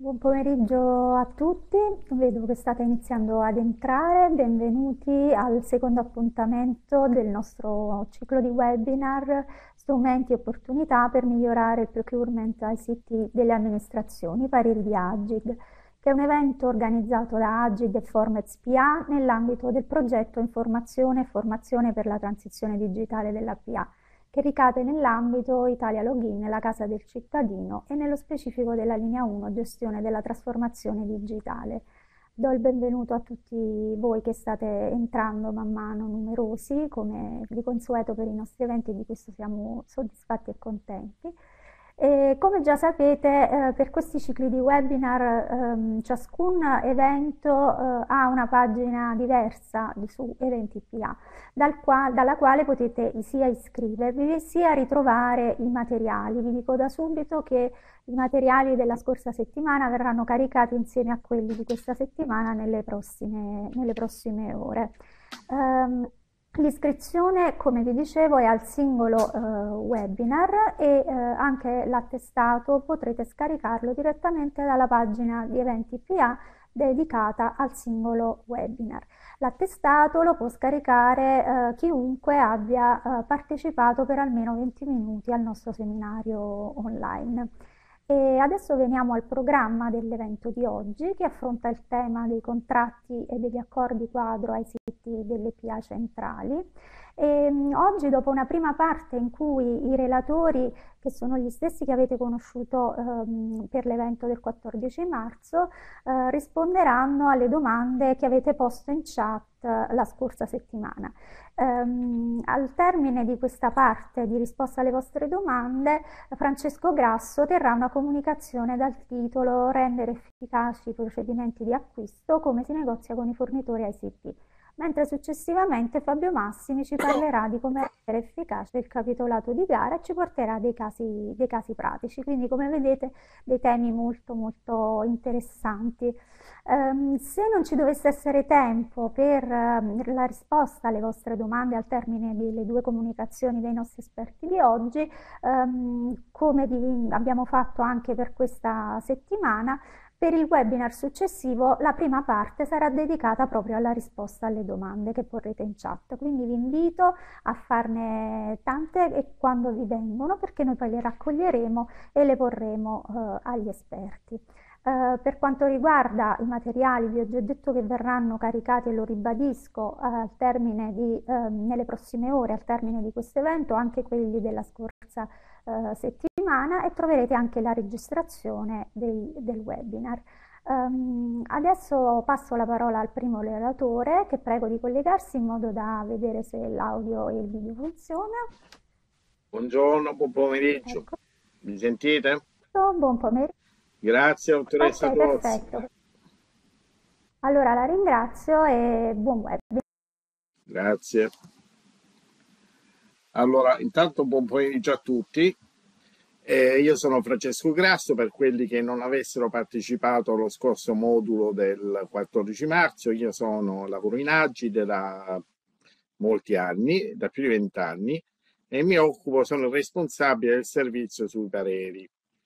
Buon pomeriggio a tutti, vedo che state iniziando ad entrare, benvenuti al secondo appuntamento del nostro ciclo di webinar Strumenti e opportunità per migliorare il procurement ICT delle amministrazioni, pareri di Agid, che è un evento organizzato da Agid e Formez PA nell'ambito del progetto Informazione e Formazione per la transizione digitale della PA, che ricade nell'ambito Italia Login, la Casa del Cittadino e nello specifico della linea 1, gestione della trasformazione digitale. Do il benvenuto a tutti voi che state entrando man mano numerosi, come di consueto per i nostri eventi, di questo siamo soddisfatti e contenti. E come già sapete, per questi cicli di webinar ciascun evento ha una pagina diversa su Eventi PA, dalla quale potete sia iscrivervi sia ritrovare i materiali. Vi dico da subito che i materiali della scorsa settimana verranno caricati insieme a quelli di questa settimana nelle prossime ore. L'iscrizione, come vi dicevo, è al singolo webinar e anche l'attestato potrete scaricarlo direttamente dalla pagina di Eventi PA dedicata al singolo webinar. L'attestato lo può scaricare chiunque abbia partecipato per almeno 20 minuti al nostro seminario online. E adesso veniamo al programma dell'evento di oggi, che affronta il tema dei contratti e degli accordi quadro ai siti delle PA centrali. Oggi, dopo una prima parte in cui i relatori, che sono gli stessi che avete conosciuto per l'evento del 14 marzo, risponderanno alle domande che avete posto in chat la scorsa settimana. Al termine di questa parte di risposta alle vostre domande, Francesco Grasso terrà una comunicazione dal titolo Rendere efficaci i procedimenti di acquisto, come si negozia con i fornitori ICT, mentre successivamente Fabio Massimi ci parlerà di come rendere efficace il capitolato di gara e ci porterà dei casi pratici. Quindi, come vedete, dei temi molto molto interessanti. Se non ci dovesse essere tempo per la risposta alle vostre domande al termine delle due comunicazioni dei nostri esperti di oggi, come abbiamo fatto anche per questa settimana, per il webinar successivo la prima parte sarà dedicata proprio alla risposta alle domande che porrete in chat, quindi vi invito a farne tante e quando vi vengono, perché noi poi le raccoglieremo e le porremo agli esperti. Per quanto riguarda i materiali, vi ho già detto che verranno caricati, e lo ribadisco, nelle prossime ore, al termine di questo evento, anche quelli della scorsa settimana, e troverete anche la registrazione del webinar. Adesso passo la parola al primo relatore, che prego di collegarsi in modo da vedere se l'audio e il video funziona. Buongiorno, buon pomeriggio. Ecco, Mi sentite? buon pomeriggio. Grazie, dottoressa Ok, Tozzi. perfetto. Allora la ringrazio e buon webinar. Grazie. Allora, intanto buon pomeriggio a tutti. Io sono Francesco Grasso, per quelli che non avessero partecipato allo scorso modulo del 14 marzo. Io lavoro in Agide da molti anni, da più di 20 anni, e sono il responsabile del servizio sui pareri.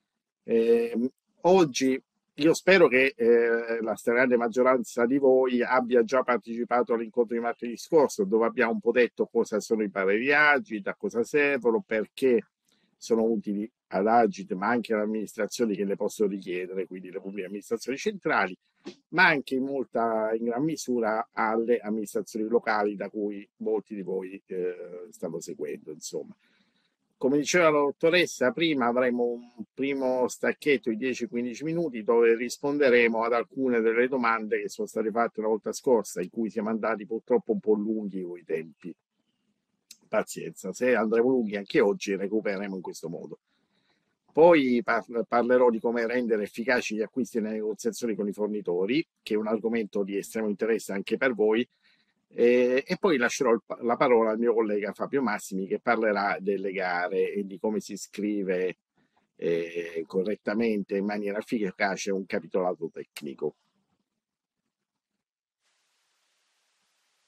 Oggi io spero che la stragrande maggioranza di voi abbia già partecipato all'incontro di martedì scorso, dove abbiamo un po' detto cosa sono i pareri Agid, a cosa servono, perché sono utili ad Agid, ma anche alle amministrazioni che le possono richiedere, quindi le pubbliche amministrazioni centrali, ma anche in gran misura alle amministrazioni locali da cui molti di voi stanno seguendo, insomma. Come diceva la dottoressa, prima avremo un primo stacchetto di 10-15 minuti dove risponderemo ad alcune delle domande che sono state fatte la volta scorsa, in cui siamo andati purtroppo un po' lunghi con i tempi. Pazienza, se andremo lunghi anche oggi, recupereremo in questo modo. Poi parlerò di come rendere efficaci gli acquisti nelle negoziazioni con i fornitori, che è un argomento di estremo interesse anche per voi, e poi lascerò la parola al mio collega Fabio Massimi, che parlerà delle gare e di come si scrive correttamente in maniera efficace un capitolato tecnico.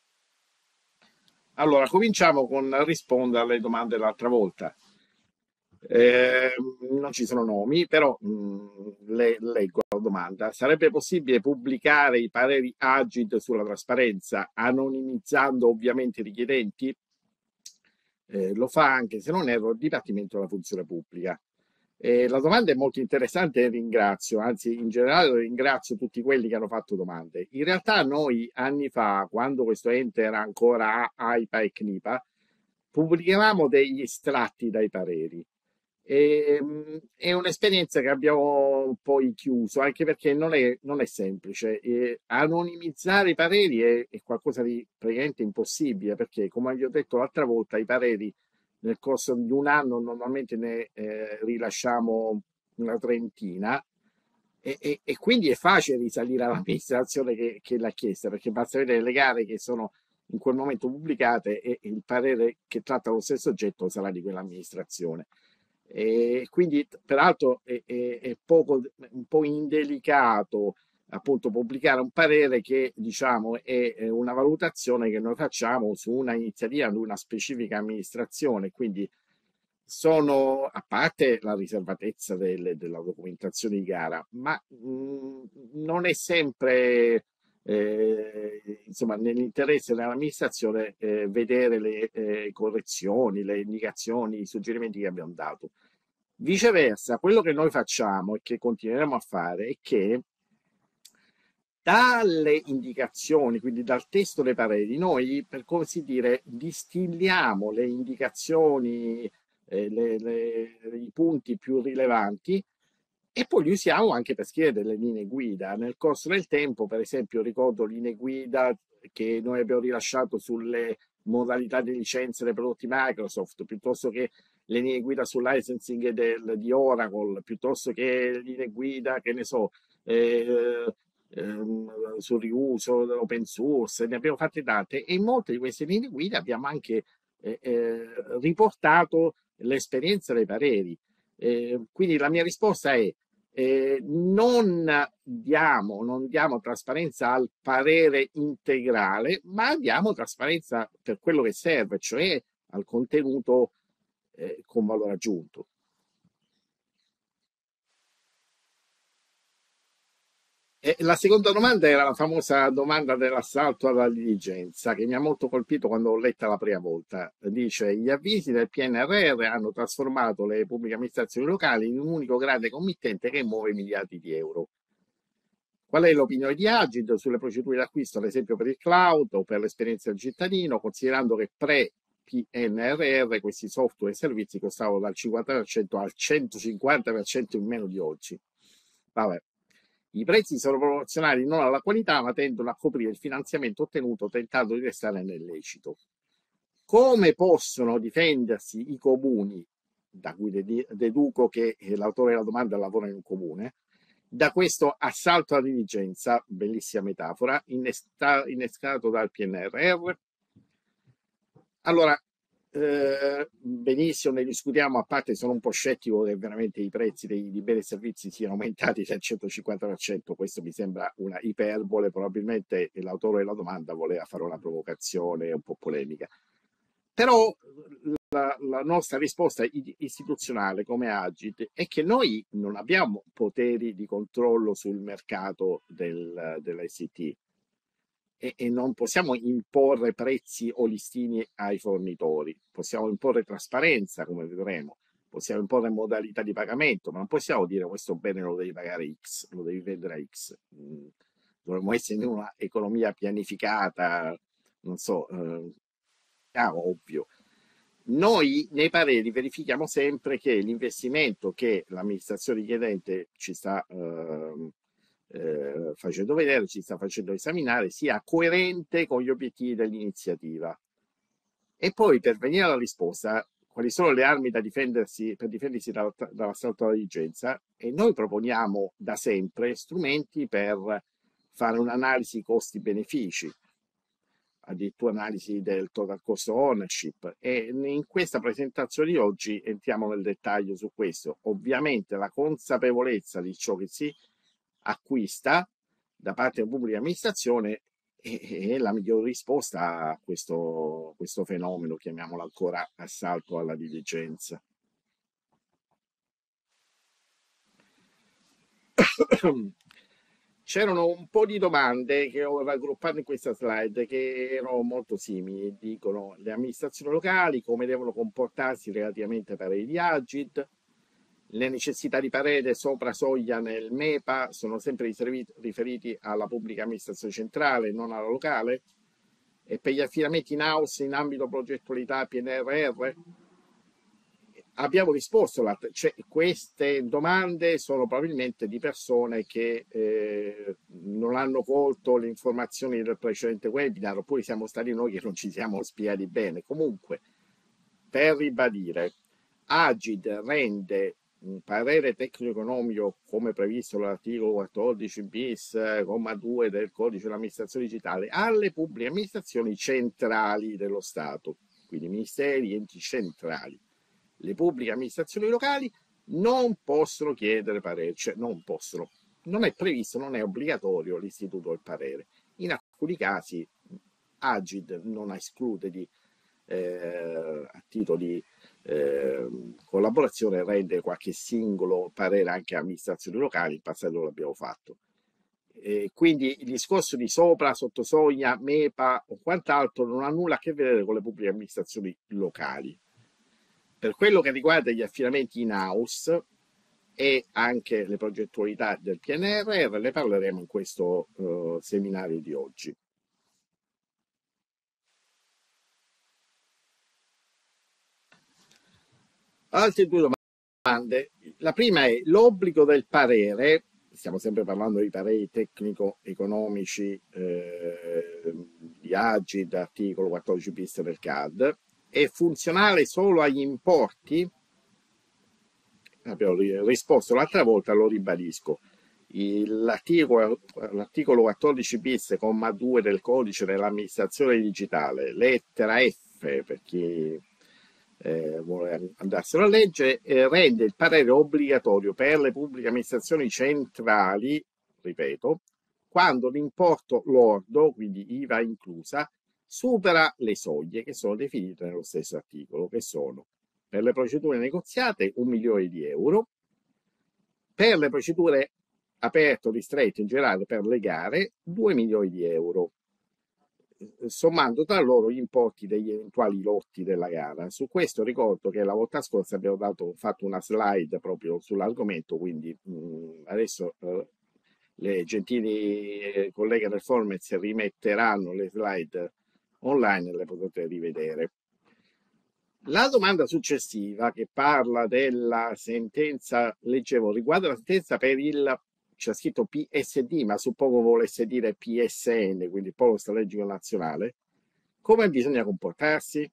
Allora, cominciamo con rispondere alle domande dell'altra volta. Eh, Non ci sono nomi, però leggo la domanda. Sarebbe possibile pubblicare i pareri Agid sulla trasparenza, anonimizzando ovviamente i richiedenti? Lo fa anche, se non erro, il Dipartimento della Funzione Pubblica. La domanda è molto interessante e ringrazio, anzi in generale ringrazio tutti quelli che hanno fatto domande. In realtà noi anni fa, quando questo ente era ancora AIPA e CNIPA, pubblicavamo degli estratti dai pareri. È un'esperienza che abbiamo poi chiuso, anche perché non è semplice. Anonimizzare i pareri è qualcosa di praticamente impossibile, perché, come vi ho detto l'altra volta, i pareri nel corso di un anno normalmente ne rilasciamo una trentina e quindi è facile risalire all'amministrazione che l'ha chiesta, perché basta vedere le gare che sono in quel momento pubblicate e il parere che tratta lo stesso oggetto sarà di quell'amministrazione. E quindi, peraltro, è un po' indelicato appunto pubblicare un parere che diciamo è una valutazione che noi facciamo su una iniziativa di una specifica amministrazione, quindi sono a parte la riservatezza della documentazione di gara, ma non è sempre insomma nell'interesse dell'amministrazione vedere le correzioni, le indicazioni, i suggerimenti che abbiamo dato. Viceversa, quello che noi facciamo e che continueremo a fare è che dalle indicazioni, quindi dal testo dei pareri, noi, per così dire, distilliamo le indicazioni, i punti più rilevanti e poi li usiamo anche per scrivere delle linee guida. Nel corso del tempo, per esempio, ricordo linee guida che noi abbiamo rilasciato sulle modalità di licenza dei prodotti Microsoft, piuttosto che le linee guida sul licensing di Oracle, piuttosto che linee guida, che ne so, sul riuso, open source, ne abbiamo fatte tante e in molte di queste linee guida abbiamo anche riportato l'esperienza dei pareri. Quindi la mia risposta è non diamo trasparenza al parere integrale, ma diamo trasparenza per quello che serve, cioè al contenuto con valore aggiunto. E la seconda domanda era la famosa domanda dell'assalto alla diligenza, che mi ha molto colpito quando l'ho letta la prima volta. Dice: gli avvisi del PNRR hanno trasformato le pubbliche amministrazioni locali in un unico grande committente che muove miliardi di euro. Qual è l'opinione di Agid sulle procedure d'acquisto, ad esempio per il cloud o per l'esperienza del cittadino, considerando che pre-PNRR questi software e servizi costavano dal 50% al 150% in meno di oggi? Vabbè. I prezzi sono proporzionali non alla qualità, ma tendono a coprire il finanziamento ottenuto tentando di restare nell'lecito. Come possono difendersi i comuni, da cui deduco che l'autore della domanda lavora in un comune, da questo assalto alla diligenza, bellissima metafora, innescato dal PNRR? Allora, benissimo, ne discutiamo, a parte sono un po' scettico che veramente i prezzi di beni e servizi siano aumentati del 150%, questo mi sembra una iperbole, probabilmente l'autore della domanda voleva fare una provocazione un po' polemica. Però la nostra risposta istituzionale come Agit è che noi non abbiamo poteri di controllo sul mercato dell'ICT e non possiamo imporre prezzi o listini ai fornitori, possiamo imporre trasparenza, come vedremo, possiamo imporre modalità di pagamento, ma non possiamo dire questo bene lo devi pagare X, lo devi vendere a X. Dovremmo essere in una economia pianificata, non so, ovvio. Noi nei pareri verifichiamo sempre che l'investimento che l'amministrazione richiedente ci sta facendo vedere, ci sta facendo esaminare, sia coerente con gli obiettivi dell'iniziativa. E poi per venire alla risposta, quali sono le armi da difendersi, per difendersi dall'assalto alla diligenza? E noi proponiamo da sempre strumenti per fare un'analisi costi-benefici, addirittura analisi del total cost of ownership, e in questa presentazione di oggi entriamo nel dettaglio su questo. Ovviamente la consapevolezza di ciò che si acquista da parte della pubblica amministrazione è la migliore risposta a questo fenomeno, chiamiamolo ancora assalto alla diligenza. C'erano un po' di domande che ho raggruppato in questa slide che erano molto simili. Dicono le amministrazioni locali come devono comportarsi relativamente ai pareri di Agid, le necessità di parere sopra soglia nel MEPA sono sempre riferiti alla pubblica amministrazione centrale, non alla locale, e per gli affidamenti in house in ambito progettualità PNRR. Abbiamo risposto, cioè, queste domande sono probabilmente di persone che non hanno colto le informazioni del precedente webinar, oppure siamo stati noi che non ci siamo spiegati bene. Comunque, per ribadire, Agid rende un parere tecnico-economico come previsto dall'articolo 14 bis, comma 2 del codice dell'amministrazione digitale alle pubbliche amministrazioni centrali dello Stato, quindi ministeri, enti centrali. Le pubbliche amministrazioni locali non possono chiedere parere, cioè non possono, non è previsto, non è obbligatorio l'istituto del parere. In alcuni casi Agid non esclude a titolo di collaborazione rende qualche singolo parere anche a amministrazioni locali, in passato l'abbiamo fatto. Quindi il discorso di sopra, sotto soglia, MEPA o quant'altro non ha nulla a che vedere con le pubbliche amministrazioni locali. Per quello che riguarda gli affidamenti in house e anche le progettualità del PNRR, ne parleremo in questo seminario di oggi. Altre due domande. La prima è l'obbligo del parere, stiamo sempre parlando di pareri tecnico-economici di Agid, articolo 14 bis del CAD, è funzionale solo agli importi? Abbiamo risposto l'altra volta, lo ribadisco. L'articolo 14 bis, comma 2 del codice dell'amministrazione digitale, lettera F, per chi vuole andarselo a leggere, rende il parere obbligatorio per le pubbliche amministrazioni centrali, ripeto, quando l'importo lordo, quindi IVA inclusa, supera le soglie che sono definite nello stesso articolo, che sono per le procedure negoziate 1 milione di euro, per le procedure aperte o ristrette in generale per le gare 2 milioni di euro, sommando tra loro gli importi degli eventuali lotti della gara. Su questo ricordo che la volta scorsa abbiamo fatto una slide proprio sull'argomento, quindi adesso le gentili colleghe del Formez rimetteranno le slide online e le potete rivedere. La domanda successiva, che parla della sentenza, leggevo, riguarda la sentenza per il, c'è scritto PSD, ma suppongo volesse dire PSN, quindi Polo Strategico Nazionale, come bisogna comportarsi?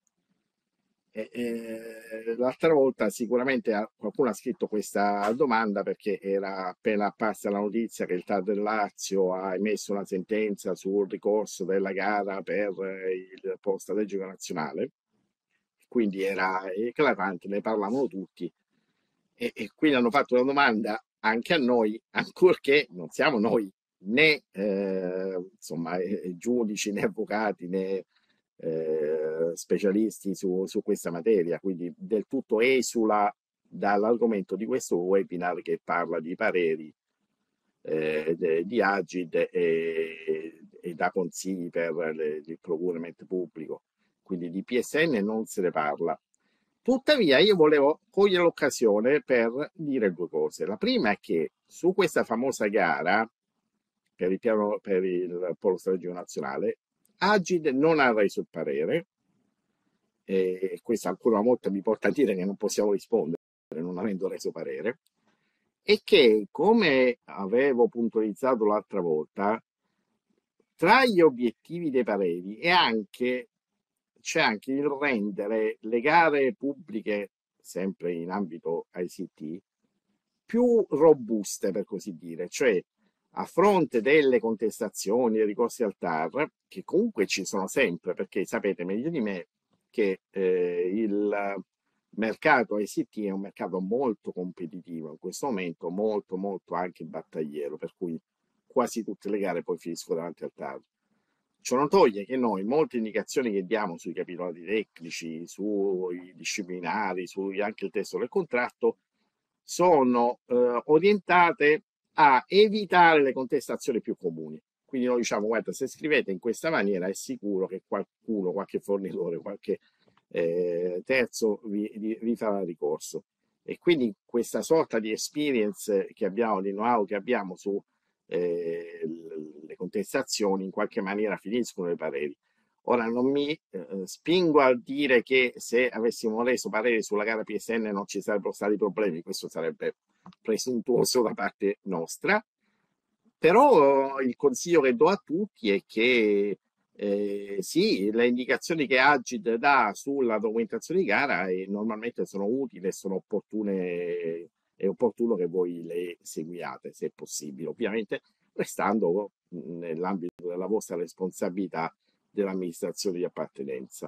L'altra volta sicuramente qualcuno ha scritto questa domanda perché era appena apparsa la notizia che il TAR del Lazio ha emesso una sentenza sul ricorso della gara per il Polo Strategico Nazionale, quindi era eclatante, ne parlavano tutti e quindi hanno fatto una domanda anche a noi, ancorché non siamo noi né insomma, giudici né avvocati né specialisti su questa materia, quindi del tutto esula dall'argomento di questo webinar che parla di pareri di Agid e da consigli per il procurement pubblico, quindi di PSN non se ne parla. Tuttavia io volevo cogliere l'occasione per dire due cose. La prima è che su questa famosa gara per il Polo Strategico Nazionale, Agid non ha reso il parere, e questo ancora una volta mi porta a dire che non possiamo rispondere non avendo reso parere, e che, come avevo puntualizzato l'altra volta, tra gli obiettivi dei pareri c'è anche il rendere le gare pubbliche, sempre in ambito ICT, più robuste, per così dire, cioè a fronte delle contestazioni e ricorsi al TAR, che comunque ci sono sempre, perché sapete meglio di me che il mercato ICT è un mercato molto competitivo in questo momento, molto molto anche battagliero, per cui quasi tutte le gare poi finiscono davanti al TAR. Ciò non toglie che noi molte indicazioni che diamo sui capitolati tecnici, sui disciplinari, su anche il testo del contratto, sono orientate a evitare le contestazioni più comuni. Quindi noi diciamo, guarda, se scrivete in questa maniera è sicuro che qualcuno, qualche fornitore, qualche terzo vi farà ricorso. E quindi questa sorta di experience che abbiamo, di know-how che abbiamo su le contestazioni, in qualche maniera finiscono i pareri. Ora non mi spingo a dire che se avessimo reso pareri sulla gara PSN non ci sarebbero stati problemi, questo sarebbe presuntuoso da parte nostra, però il consiglio che do a tutti è che sì, le indicazioni che Agid dà sulla documentazione di gara normalmente sono utili e sono opportune, è opportuno che voi le seguiate se è possibile, ovviamente restando nell'ambito della vostra responsabilità dell'amministrazione di appartenenza.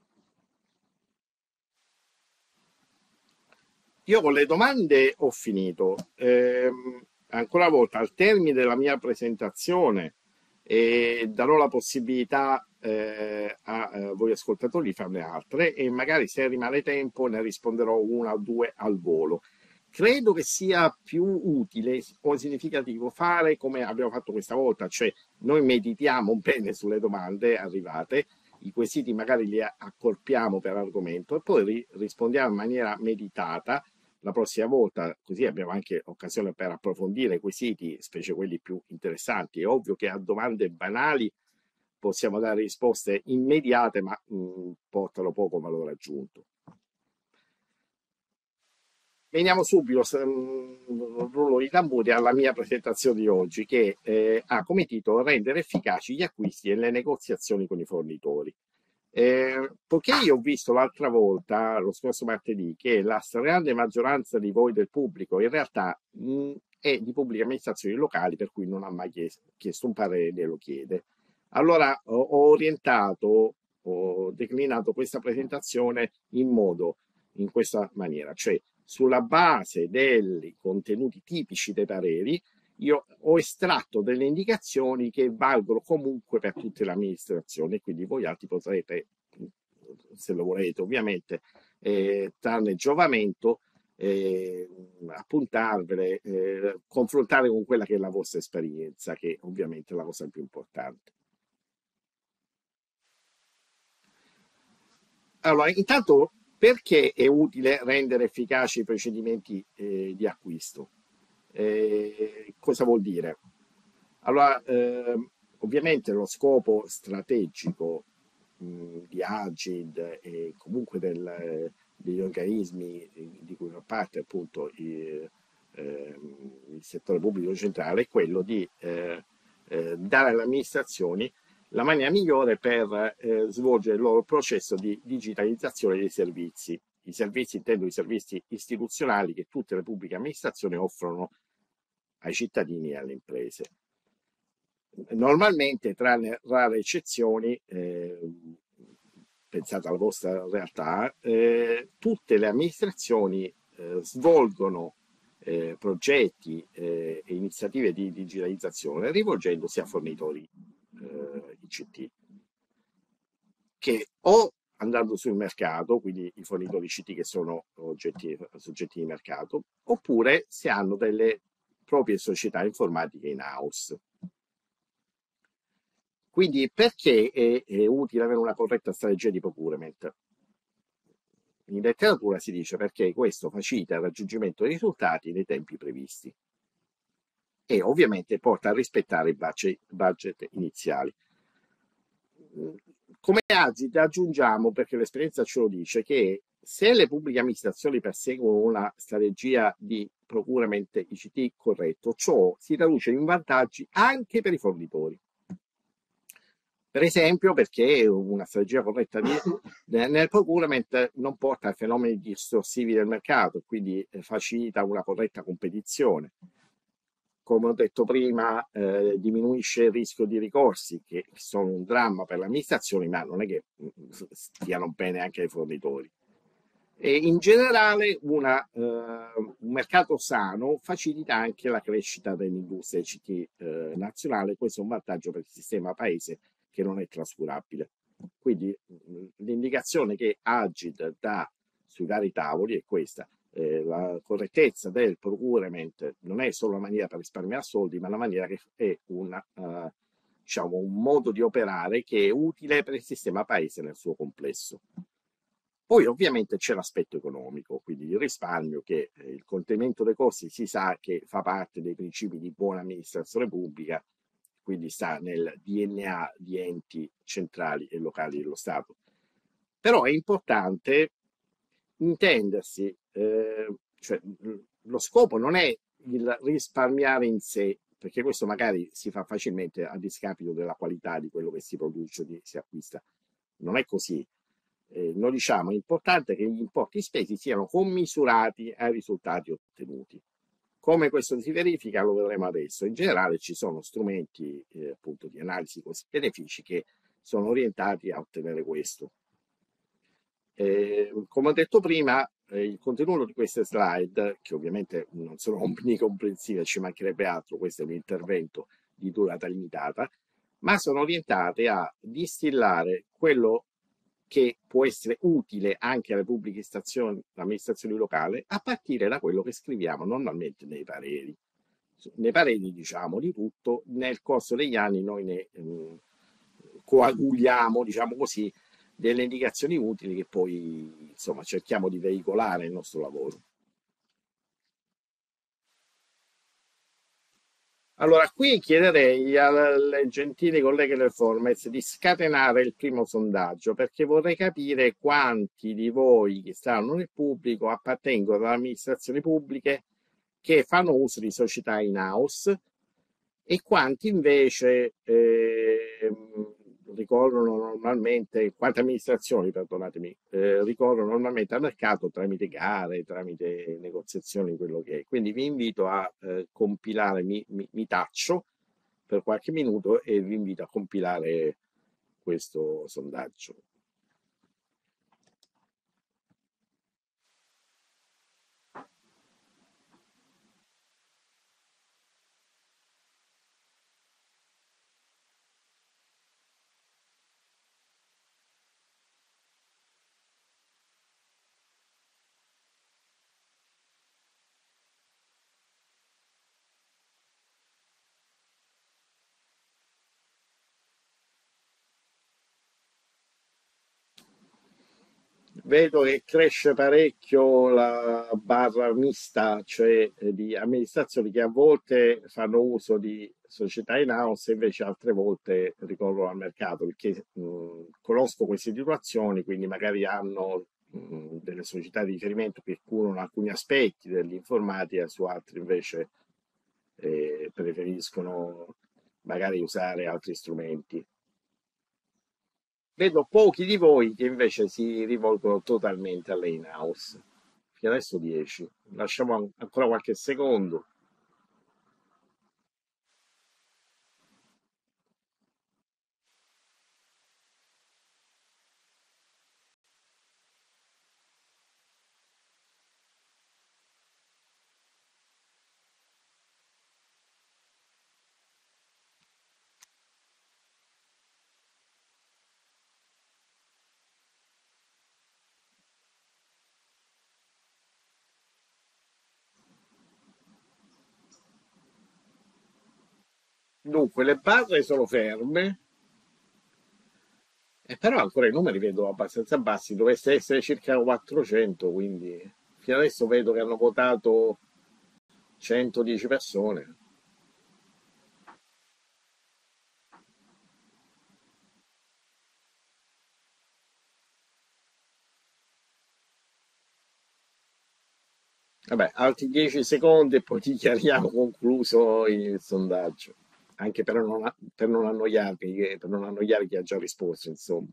Io con le domande ho finito. Ancora una volta, al termine della mia presentazione, darò la possibilità a voi ascoltatori di farne altre e magari se rimane tempo ne risponderò una o due al volo. Credo che sia più utile o significativo fare come abbiamo fatto questa volta, cioè noi meditiamo bene sulle domande arrivate, i quesiti magari li accorpiamo per argomento e poi rispondiamo in maniera meditata la prossima volta, così abbiamo anche occasione per approfondire i quesiti, specie quelli più interessanti. È ovvio che a domande banali possiamo dare risposte immediate, ma portano poco valore aggiunto. Veniamo subito, rullo i tamburi, alla mia presentazione di oggi, che ha come titolo Rendere efficaci gli acquisti e le negoziazioni con i fornitori. Poiché io ho visto l'altra volta, lo scorso martedì, che la stragrande maggioranza di voi del pubblico in realtà è di pubbliche amministrazioni locali, per cui non ha mai chiesto un parere e lo chiede. Allora ho orientato, ho declinato questa presentazione in questa maniera, cioè sulla base dei contenuti tipici dei pareri, io ho estratto delle indicazioni che valgono comunque per tutte le amministrazioni, quindi voi altri potrete, se lo volete ovviamente, trarne giovamento, appuntarvele, confrontare con quella che è la vostra esperienza, che ovviamente è la cosa più importante. Allora, intanto, perché è utile rendere efficaci i procedimenti di acquisto? Cosa vuol dire? Allora, ovviamente lo scopo strategico di Agid e comunque degli organismi di cui fa parte appunto il settore pubblico centrale è quello di dare alle amministrazioni la maniera migliore per svolgere il loro processo di digitalizzazione dei servizi. I servizi, intendo i servizi istituzionali che tutte le pubbliche amministrazioni offrono ai cittadini e alle imprese. Normalmente, tranne rare eccezioni, pensate alla vostra realtà, tutte le amministrazioni svolgono progetti e iniziative di digitalizzazione rivolgendosi a fornitori ICT che o andando sul mercato, quindi i fornitori ICT che sono soggetti di mercato, oppure se hanno delle proprie società informatiche in house. Quindi perché è utile avere una corretta strategia di procurement? In letteratura si dice perché questo facilita il raggiungimento dei risultati nei tempi previsti e ovviamente porta a rispettare i budget iniziali. Come ASID aggiungiamo, perché l'esperienza ce lo dice, che se le pubbliche amministrazioni perseguono una strategia di procurement ICT corretto, ciò si traduce in vantaggi anche per i fornitori. Per esempio, perché una strategia corretta nel procurement non porta a fenomeni distorsivi del mercato, quindi facilita una corretta competizione. Come ho detto prima, diminuisce il rischio di ricorsi, che sono un dramma per le amministrazioni, ma non è che stiano bene anche ai fornitori. E in generale un mercato sano facilita anche la crescita dell'industria ICT nazionale, questo è un vantaggio per il sistema paese che non è trascurabile. Quindi l'indicazione che Agid dà sui vari tavoli è questa: la correttezza del procurement non è solo una maniera per risparmiare soldi, ma una maniera che è diciamo, un modo di operare che è utile per il sistema paese nel suo complesso. Poi ovviamente c'è l'aspetto economico, quindi il risparmio, che il contenimento dei costi si sa che fa parte dei principi di buona amministrazione pubblica, quindi sta nel DNA di enti centrali e locali dello Stato. Però è importante intendersi, cioè, lo scopo non è il risparmiare in sé, perché questo magari si fa facilmente a discapito della qualità di quello che si produce o si acquista. Non è così. Noi diciamo è importante che gli importi spesi siano commisurati ai risultati ottenuti. Come questo si verifica lo vedremo adesso. In generale ci sono strumenti appunto di analisi costi-benefici che sono orientati a ottenere questo. Come ho detto prima, il contenuto di queste slide, che ovviamente non sono omnicomprensive, ci mancherebbe altro, questo è un intervento di durata limitata, ma sono orientate a distillare quello che può essere utile anche alle pubbliche amministrazioni locali, a partire da quello che scriviamo normalmente nei pareri. Nei pareri diciamo di tutto, nel corso degli anni noi ne coaguliamo, diciamo così, delle indicazioni utili che poi insomma cerchiamo di veicolare nel nostro lavoro. Allora, qui chiederei alle gentili colleghe del Formez di scatenare il primo sondaggio, perché vorrei capire quanti di voi che stanno nel pubblico appartengono ad amministrazioni pubbliche che fanno uso di società in-house e quanti invece ricorrono normalmente, quante amministrazioni, perdonatemi, ricorrono normalmente al mercato tramite gare, tramite negoziazioni, quello che è. Quindi vi invito a compilare, mi taccio per qualche minuto e vi invito a compilare questo sondaggio. Vedo che cresce parecchio la barra mista, cioè di amministrazioni che a volte fanno uso di società in house e invece altre volte ricorrono al mercato, perché conosco queste situazioni, quindi magari hanno delle società di riferimento che curano alcuni aspetti dell'informatica, su altri invece preferiscono magari usare altri strumenti. Vedo pochi di voi che invece si rivolgono totalmente alle in-house. Fino adesso 10. Lasciamo ancora qualche secondo. Dunque, le barre sono ferme, e però ancora i numeri vedo abbastanza bassi. Dovreste essere circa 400, quindi fino adesso vedo che hanno votato 110 persone. Vabbè, altri 10 secondi e poi dichiariamo concluso il sondaggio. Anche per non annoiarvi, per non annoiare chi ha già risposto, insomma.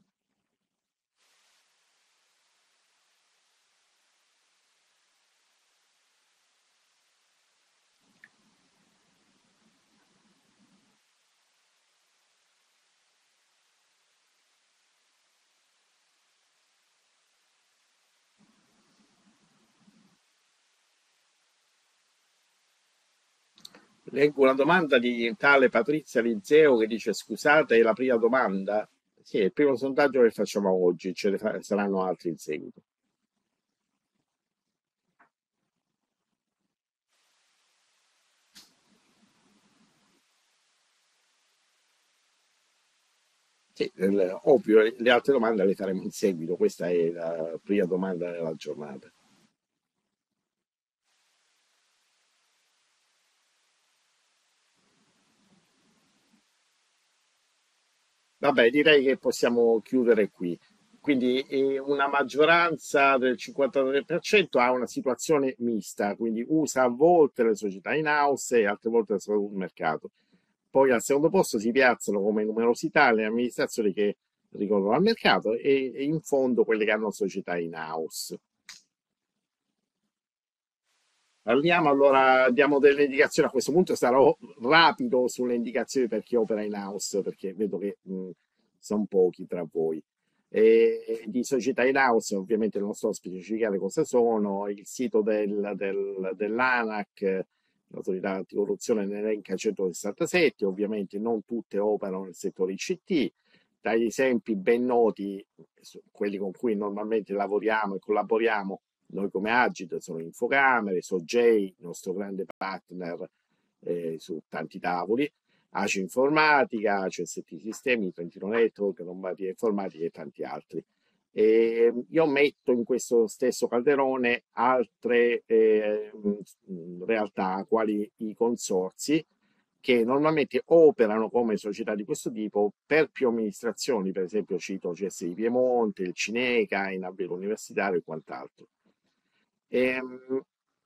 Leggo una domanda di tale Patrizia Lizeo che dice: Scusate, è la prima domanda? Sì, è il primo sondaggio che facciamo oggi, saranno altri in seguito. Sì, ovvio, le altre domande le faremo in seguito. Questa è la prima domanda della giornata. Vabbè, direi che possiamo chiudere qui. Quindi una maggioranza del 53% ha una situazione mista, quindi usa a volte le società in house e altre volte il mercato. Poi al secondo posto si piazzano come numerosità le amministrazioni che ricorrono al mercato e in fondo quelle che hanno società in house. Parliamo allora, diamo delle indicazioni. A questo punto sarò rapido sulle indicazioni per chi opera in house, perché vedo che sono pochi tra voi. E di società in house, ovviamente non sto a specificare cosa sono, il sito dell'ANAC, l'autorità anticorruzione, ne elenca 167, ovviamente non tutte operano nel settore ICT. Dagli esempi ben noti, quelli con cui normalmente lavoriamo e collaboriamo, noi come Agid sono Infocamere, Sogei, il nostro grande partner su tanti tavoli, ACI Informatica, ACST Sistemi, Trentino Network, Lombardia Informatica e tanti altri. Io metto in questo stesso calderone altre realtà, quali i consorzi, che normalmente operano come società di questo tipo per più amministrazioni, per esempio cito CSI Piemonte, il Cineca, in ambito universitario e quant'altro. Ehm,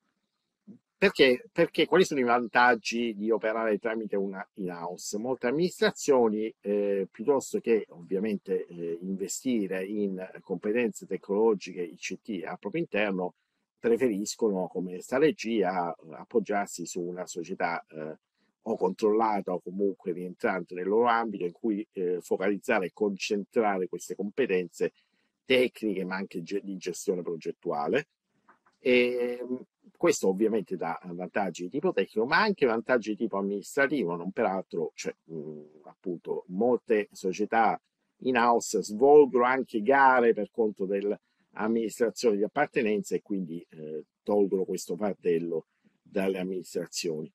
perché quali sono i vantaggi di operare tramite una in-house? Molte amministrazioni, piuttosto che ovviamente investire in competenze tecnologiche ICT al proprio interno, preferiscono, come strategia, appoggiarsi su una società o controllata o comunque rientrante nel loro ambito in cui focalizzare e concentrare queste competenze tecniche ma anche di gestione progettuale. E questo ovviamente dà vantaggi di tipo tecnico, ma anche vantaggi di tipo amministrativo, non peraltro, cioè, appunto, molte società in house svolgono anche gare per conto dell'amministrazione di appartenenza e quindi tolgono questo fardello dalle amministrazioni.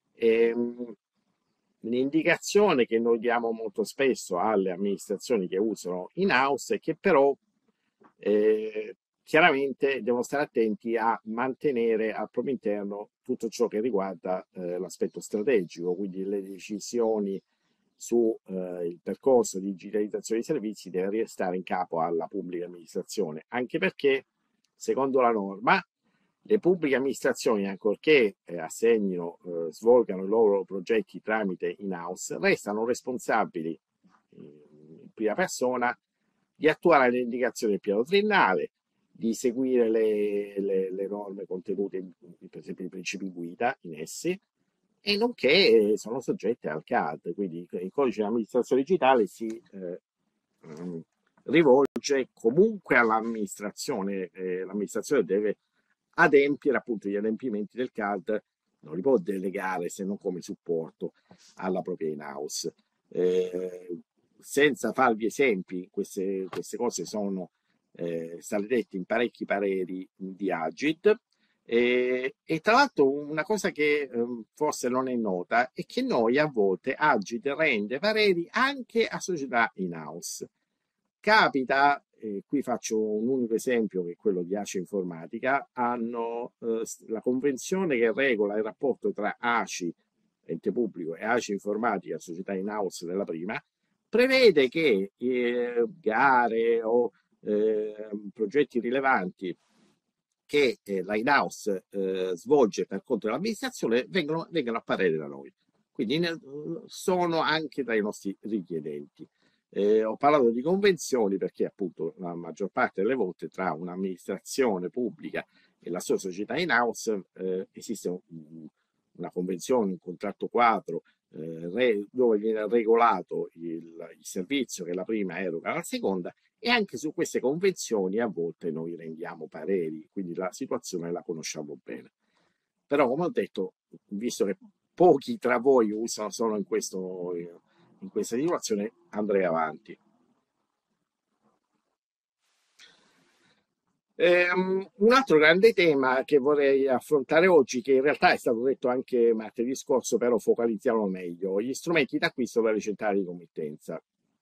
L'indicazione che noi diamo molto spesso alle amministrazioni che usano in house è che però chiaramente devono stare attenti a mantenere al proprio interno tutto ciò che riguarda l'aspetto strategico, quindi le decisioni sul percorso di digitalizzazione dei servizi deve restare in capo alla pubblica amministrazione, anche perché, secondo la norma, le pubbliche amministrazioni, ancorché svolgano i loro progetti tramite in-house, restano responsabili in prima persona di attuare le indicazioni del piano triennale, di seguire le norme contenute, per esempio i principi guida in essi, e nonché sono soggette al CAD, quindi il codice di amministrazione digitale si rivolge comunque all'amministrazione, l'amministrazione deve adempiere appunto gli adempimenti del CAD, non li può delegare se non come supporto alla propria in-house. Senza farvi esempi, queste cose sono state dette in parecchi pareri di Agid. E tra l'altro una cosa che forse non è nota è che noi a volte Agid rende pareri anche a società in-house. Capita, qui faccio un unico esempio che è quello di ACI Informatica, hanno la convenzione che regola il rapporto tra ACI, ente pubblico, e ACI Informatica, società in-house della prima, prevede che gare o progetti rilevanti che la in-house svolge per conto dell'amministrazione vengano a parere da noi. Quindi sono anche tra i nostri richiedenti. Ho parlato di convenzioni perché appunto la maggior parte delle volte tra un'amministrazione pubblica e la sua società in-house esiste una convenzione, un contratto quadro dove viene regolato il servizio che la prima eroga alla seconda, e anche su queste convenzioni a volte noi rendiamo pareri, quindi la situazione la conosciamo bene. Però, come ho detto, visto che pochi tra voi sono in questa situazione, andrei avanti. Un altro grande tema che vorrei affrontare oggi, che in realtà è stato detto anche martedì scorso, però focalizziamo meglio, gli strumenti d'acquisto per le centrali di committenza.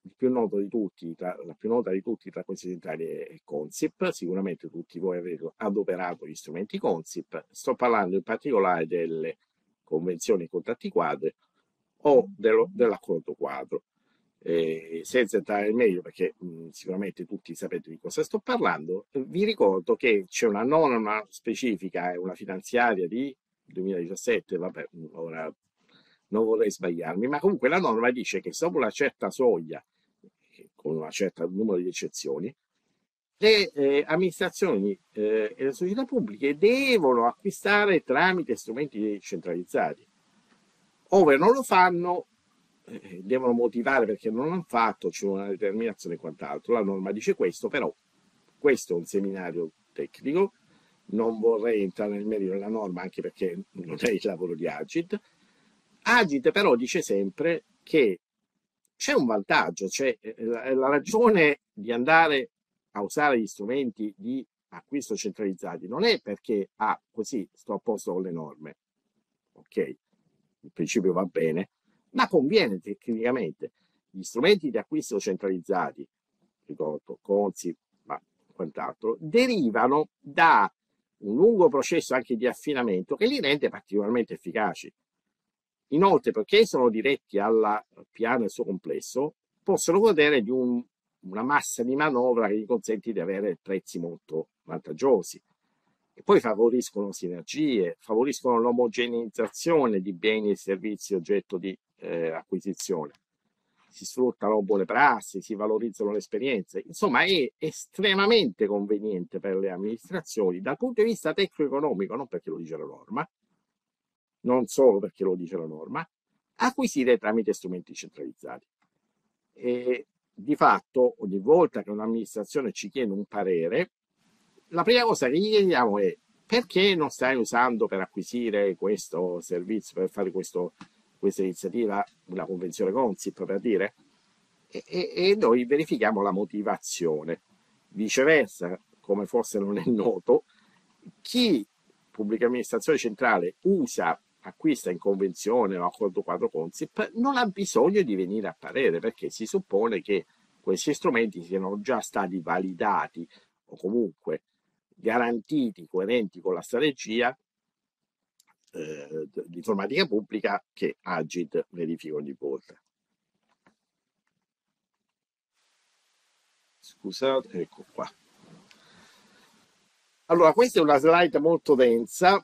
il più noto di tutti, la più nota di tutti tra questi centrali è Consip. Sicuramente tutti voi avete adoperato gli strumenti Consip. Sto parlando in particolare delle convenzioni e contratti quadri o dell'accordo quadro. Senza entrare nel meglio, perché sicuramente tutti sapete di cosa sto parlando, vi ricordo che c'è una norma specifica e una finanziaria di 2017, vabbè, ora non vorrei sbagliarmi, ma comunque la norma dice che sopra una certa soglia, con un certo numero di eccezioni, le amministrazioni e le società pubbliche devono acquistare tramite strumenti centralizzati. Ove non lo fanno, devono motivare perché non l'hanno fatto, c'è una determinazione e quant'altro. La norma dice questo, però questo è un seminario tecnico, non vorrei entrare nel merito della norma anche perché non è il lavoro di Agit. Agit però dice sempre che c'è un vantaggio, c'è la ragione di andare a usare gli strumenti di acquisto centralizzati non è perché così sto a posto con le norme, ok, il principio va bene, ma conviene tecnicamente. Gli strumenti di acquisto centralizzati, ricordo, Consip, ma quant'altro, derivano da un lungo processo anche di affinamento che li rende particolarmente efficaci. Inoltre, perché sono diretti al piano nel suo complesso, possono godere di una massa di manovra che gli consente di avere prezzi molto vantaggiosi. E poi favoriscono sinergie, favoriscono l'omogeneizzazione di beni e servizi oggetto di acquisizione. Si sfruttano buone prassi, si valorizzano le esperienze. Insomma, è estremamente conveniente per le amministrazioni dal punto di vista tecnico-economico, non perché lo dice la norma, non solo perché lo dice la norma, acquisire tramite strumenti centralizzati. E di fatto, ogni volta che un'amministrazione ci chiede un parere, la prima cosa che gli chiediamo è: perché non stai usando per acquisire questo servizio, per fare questa iniziativa, una convenzione Consip, per dire? E noi verifichiamo la motivazione. Viceversa, come forse non è noto, chi pubblica amministrazione centrale acquista in convenzione o accordo quadro Consip non ha bisogno di venire a parere, perché si suppone che questi strumenti siano già stati validati o comunque garantiti, coerenti con la strategia di informatica pubblica che Agit verifica ogni volta. Scusate, ecco qua. Allora, questa è una slide molto densa,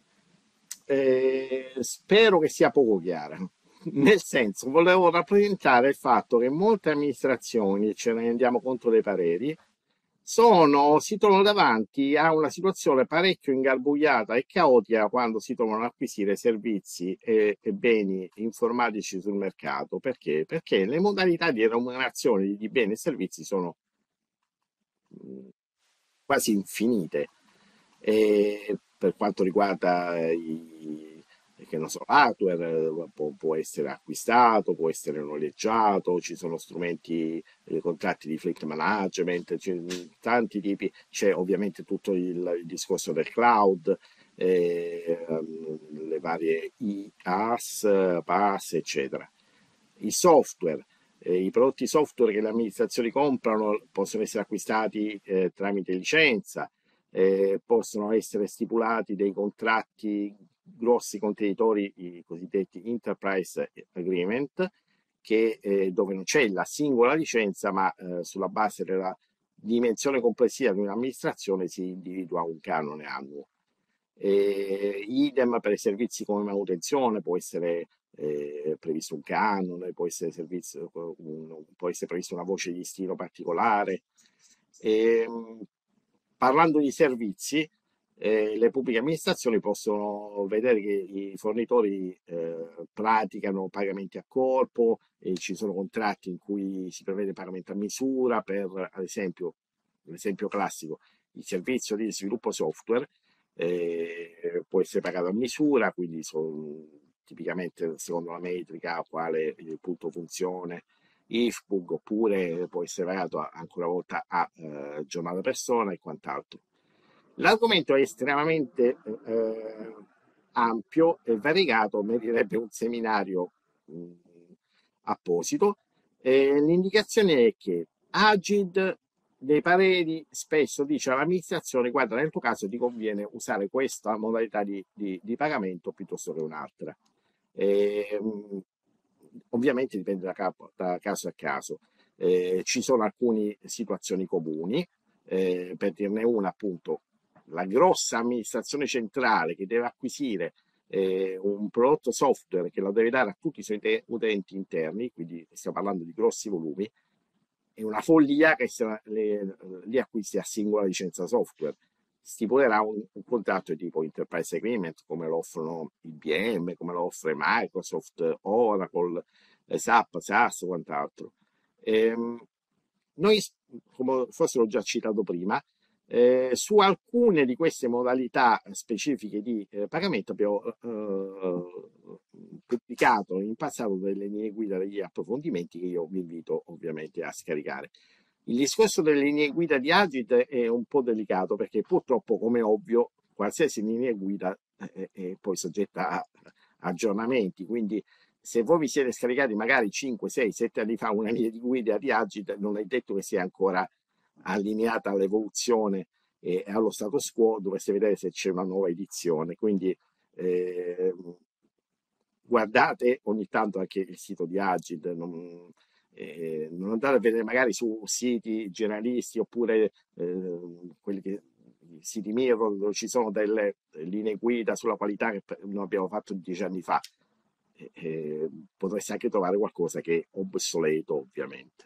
spero che sia poco chiara. Nel senso, volevo rappresentare il fatto che molte amministrazioni, ce ne rendiamo conto dei pareri, si trovano davanti a una situazione parecchio ingarbugliata e caotica quando si trovano ad acquisire servizi e beni informatici sul mercato. Perché? Perché le modalità di remunerazione di beni e servizi sono quasi infinite. E per quanto riguarda che non so, hardware, può essere acquistato, può essere noleggiato, ci sono strumenti, contratti di fleet management, tanti tipi, c'è ovviamente tutto il discorso del cloud, le varie IaaS, PaaS, eccetera. I software, i prodotti software che le amministrazioni comprano possono essere acquistati tramite licenza, possono essere stipulati dei contratti grossi contenitori, i cosiddetti enterprise agreement, dove non c'è la singola licenza, ma sulla base della dimensione complessiva di un'amministrazione si individua un canone annuo. Idem per i servizi come manutenzione, può essere previsto un canone, può essere prevista una voce di listino particolare. Parlando di servizi, le pubbliche amministrazioni possono vedere che i fornitori praticano pagamenti a corpo, e ci sono contratti in cui si prevede pagamento a misura per, ad esempio, l'esempio classico, il servizio di sviluppo software può essere pagato a misura, quindi tipicamente secondo la metrica, quale il punto funzione, IFPUG, oppure può essere pagato ancora una volta a giornata persona e quant'altro. L'argomento è estremamente ampio e variegato, meriterebbe un seminario apposito. L'indicazione è che Agid dei pareri spesso dice all'amministrazione: guarda, nel tuo caso ti conviene usare questa modalità di pagamento piuttosto che un'altra. Ovviamente dipende da caso a caso. Ci sono alcune situazioni comuni, per dirne una, appunto, la grossa amministrazione centrale che deve acquisire un prodotto software che lo deve dare a tutti i suoi utenti interni, quindi stiamo parlando di grossi volumi, è una follia che li acquisti a singola licenza software. Stipulerà un contratto di tipo Enterprise Agreement, come lo offrono IBM, come lo offre Microsoft, Oracle, SAP, SAS, quant'altro. Noi, come forse l'ho già citato prima, su alcune di queste modalità specifiche di pagamento abbiamo pubblicato in passato delle linee guida, degli approfondimenti che io vi invito ovviamente a scaricare. Il discorso delle linee guida di Agid è un po' delicato perché purtroppo, come ovvio, qualsiasi linea guida è poi soggetta a aggiornamenti, quindi se voi vi siete scaricati magari 5, 6, 7 anni fa una linea di guida di Agid, non è detto che sia ancora allineata all'evoluzione e allo status quo, dovreste vedere se c'è una nuova edizione. Quindi guardate ogni tanto anche il sito di Agid, non andate a vedere magari su siti generalisti oppure quelli che siti Mirror, dove ci sono delle linee guida sulla qualità che noi abbiamo fatto 10 anni fa. Potreste anche trovare qualcosa che è obsoleto, ovviamente.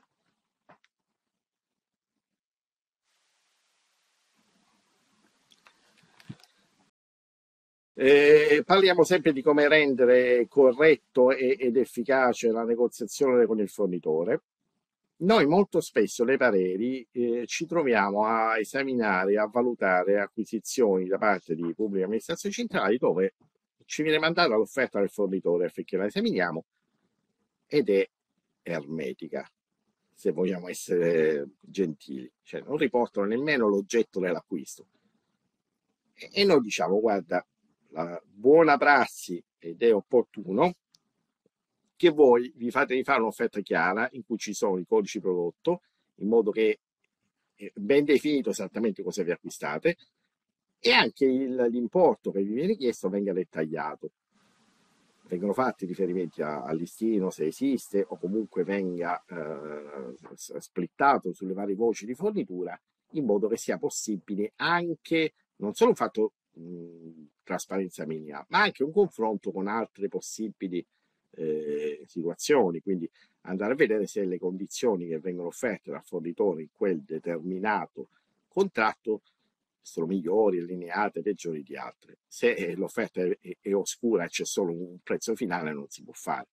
Parliamo sempre di come rendere corretto ed efficace la negoziazione con il fornitore. Noi molto spesso nei pareri ci troviamo a esaminare, a valutare acquisizioni da parte di pubbliche amministrazioni centrali dove ci viene mandata l'offerta del fornitore affinché la esaminiamo ed è ermetica, se vogliamo essere gentili, cioè non riportano nemmeno l'oggetto dell'acquisto. E noi diciamo: guarda, la buona prassi, ed è opportuno che voi vi fate fare un'offerta chiara in cui ci sono i codici prodotto, in modo che è ben definito esattamente cosa vi acquistate, e anche l'importo che vi viene chiesto venga dettagliato. Vengono fatti riferimenti al listino, se esiste, o comunque venga splittato sulle varie voci di fornitura, in modo che sia possibile anche non solo un fatto trasparenza minima, ma anche un confronto con altre possibili situazioni. Quindi andare a vedere se le condizioni che vengono offerte dal fornitore in quel determinato contratto sono migliori, allineate, peggiori di altre. Se l'offerta è oscura e c'è solo un prezzo finale, non si può fare.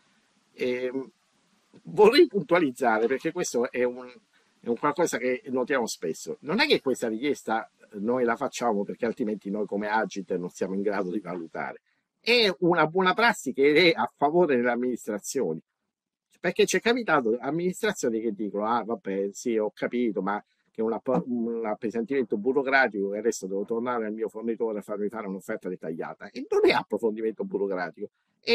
Vorrei puntualizzare, perché questo è un qualcosa che notiamo spesso. Non è che questa richiesta noi la facciamo perché altrimenti noi come Agit non siamo in grado di valutare. È una buona prassi che è a favore delle amministrazioni. Perché c'è capitato amministrazioni che dicono: ah, vabbè, sì, ho capito, ma che è un appesantimento burocratico, e adesso devo tornare al mio fornitore a farmi fare un'offerta dettagliata. E non è approfondimento burocratico, è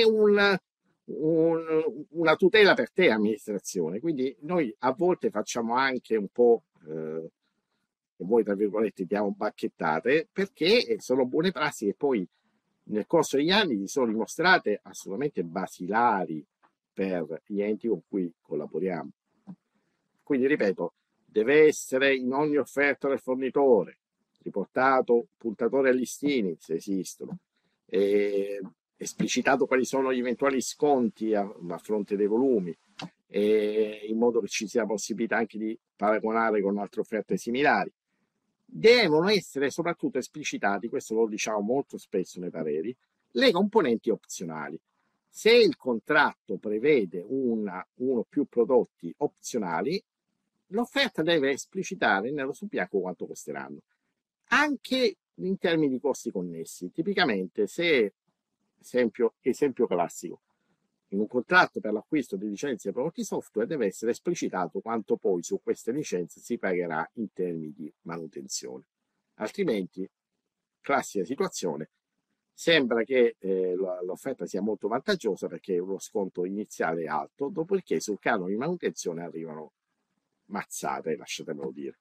una tutela per te, amministrazione. Quindi noi a volte facciamo anche un po', che voi tra virgolette diamo bacchettate, perché sono buone prassi che poi nel corso degli anni si sono dimostrate assolutamente basilari per gli enti con cui collaboriamo. Quindi, ripeto, deve essere in ogni offerta del fornitore riportato puntatore a listini, se esistono, esplicitato quali sono gli eventuali sconti a fronte dei volumi, in modo che ci sia possibilità anche di paragonare con altre offerte similari. Devono essere soprattutto esplicitati, questo lo diciamo molto spesso nei pareri, le componenti opzionali. Se il contratto prevede uno o più prodotti opzionali, l'offerta deve esplicitare nero su bianco quanto costeranno, anche in termini di costi connessi. Tipicamente, se esempio classico, in un contratto per l'acquisto di licenze e prodotti software deve essere esplicitato quanto poi su queste licenze si pagherà in termini di manutenzione. Altrimenti, classica situazione, Sembra che l'offerta sia molto vantaggiosa perché lo sconto iniziale è alto, dopodiché sul canone di manutenzione arrivano mazzate, lasciatemelo dire.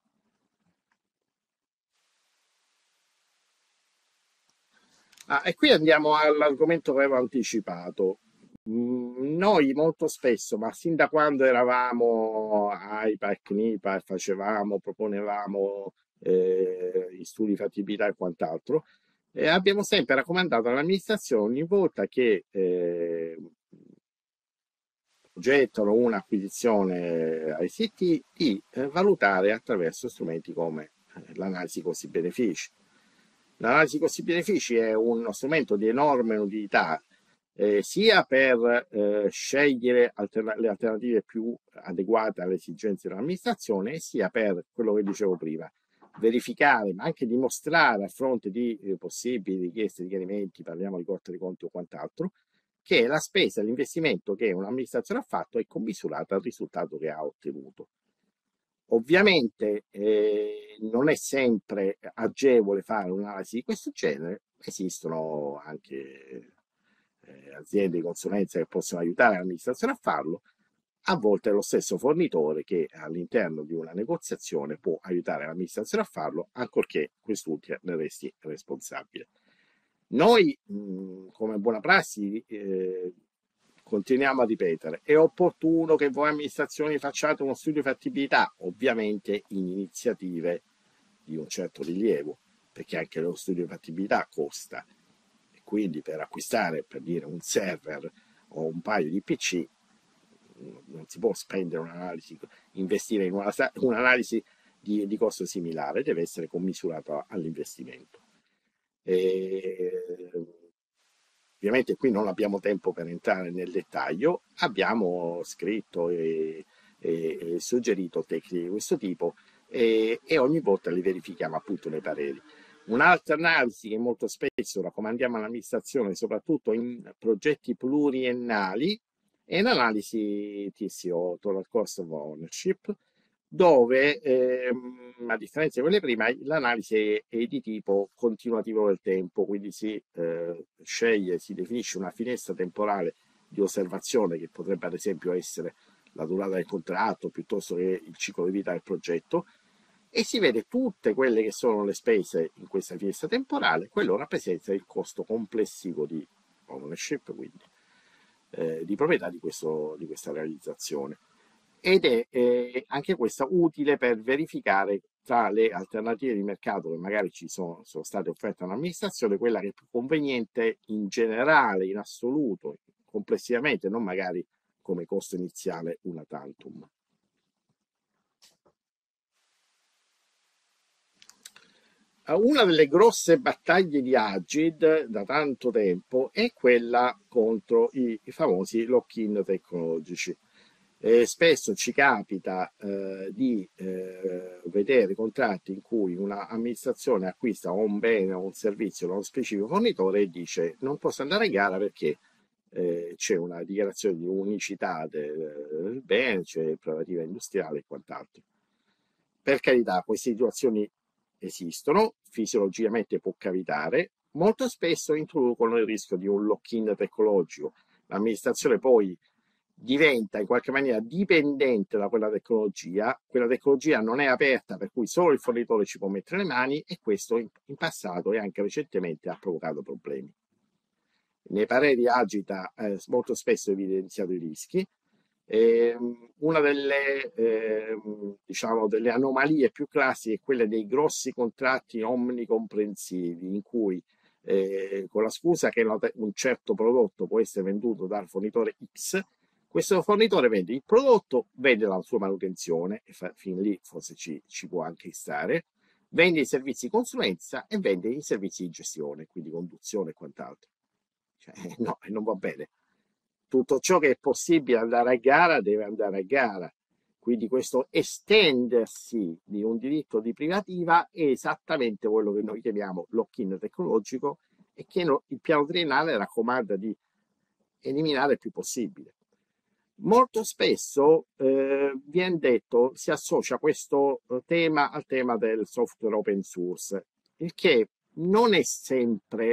E qui andiamo all'argomento che avevo anticipato. Noi molto spesso, ma sin da quando eravamo AIPA e CNIPA e proponevamo gli studi di fattibilità e quant'altro, abbiamo sempre raccomandato all'amministrazione ogni volta che progettano un'acquisizione ICT di valutare attraverso strumenti come l'analisi costi-benefici. L'analisi costi-benefici è uno strumento di enorme utilità sia per scegliere le alternative più adeguate alle esigenze dell'amministrazione, sia per quello che dicevo prima, verificare, ma anche dimostrare a fronte di possibili richieste di chiarimenti, parliamo di Corte dei Conti o quant'altro, che la spesa, l'investimento che un'amministrazione ha fatto è commisurata al risultato che ha ottenuto. Ovviamente non è sempre agevole fare un'analisi di questo genere, esistono anche aziende di consulenza che possono aiutare l'amministrazione a farlo, a volte è lo stesso fornitore che all'interno di una negoziazione può aiutare l'amministrazione a farlo, ancorché quest'ultima ne resti responsabile. Noi, come buona prassi, continuiamo a ripetere, è opportuno che voi amministrazioni facciate uno studio di fattibilità, ovviamente in iniziative di un certo rilievo, perché anche lo studio di fattibilità costa, e quindi per acquistare, per dire, un server o un paio di PC, non si può spendere un'analisi, investire in un'analisi di costo similare, deve essere commisurata all'investimento. Ovviamente qui non abbiamo tempo per entrare nel dettaglio, abbiamo scritto e suggerito tecniche di questo tipo e ogni volta li verifichiamo appunto nei pareri. Un'altra analisi che molto spesso raccomandiamo all'amministrazione, soprattutto in progetti pluriennali, è l'analisi TCO, Total Cost of Ownership, dove a differenza di quelle prima l'analisi è di tipo continuativo nel tempo, quindi si sceglie, si definisce una finestra temporale di osservazione che potrebbe ad esempio essere la durata del contratto piuttosto che il ciclo di vita del progetto, e si vede tutte quelle che sono le spese in questa finestra temporale, quello rappresenta il costo complessivo di ownership, quindi di proprietà di questa realizzazione. Ed è anche questa utile per verificare tra le alternative di mercato che magari sono state offerte all'amministrazione quella che è più conveniente in generale, in assoluto, complessivamente, non magari come costo iniziale una tantum. Una delle grosse battaglie di Agid da tanto tempo è quella contro i famosi lock-in tecnologici. Spesso ci capita di vedere contratti in cui un'amministrazione acquista un bene o un servizio da uno specifico fornitore e dice non posso andare in gara perché c'è una dichiarazione di unicità del bene, c'è prelativa industriale e quant'altro. Per carità, queste situazioni esistono, fisiologicamente può capitare, molto spesso introducono il rischio di un lock-in tecnologico. L'amministrazione poi diventa in qualche maniera dipendente da quella tecnologia non è aperta per cui solo il fornitore ci può mettere le mani e questo in passato e anche recentemente ha provocato problemi. Nei pareri Agita molto spesso evidenziato i rischi. Una delle anomalie più classiche è quella dei grossi contratti omnicomprensivi in cui con la scusa che un certo prodotto può essere venduto dal fornitore X, questo fornitore vende il prodotto, vende la sua manutenzione, e fin lì forse ci può anche stare, vende i servizi di consulenza e vende i servizi di gestione, quindi conduzione e quant'altro. No, non va bene. Tutto ciò che è possibile andare a gara deve andare a gara. Quindi questo estendersi di un diritto di privativa è esattamente quello che noi chiamiamo lock-in tecnologico e che il piano triennale raccomanda di eliminare il più possibile. Molto spesso viene detto, si associa questo tema al tema del software open source, il che non è sempre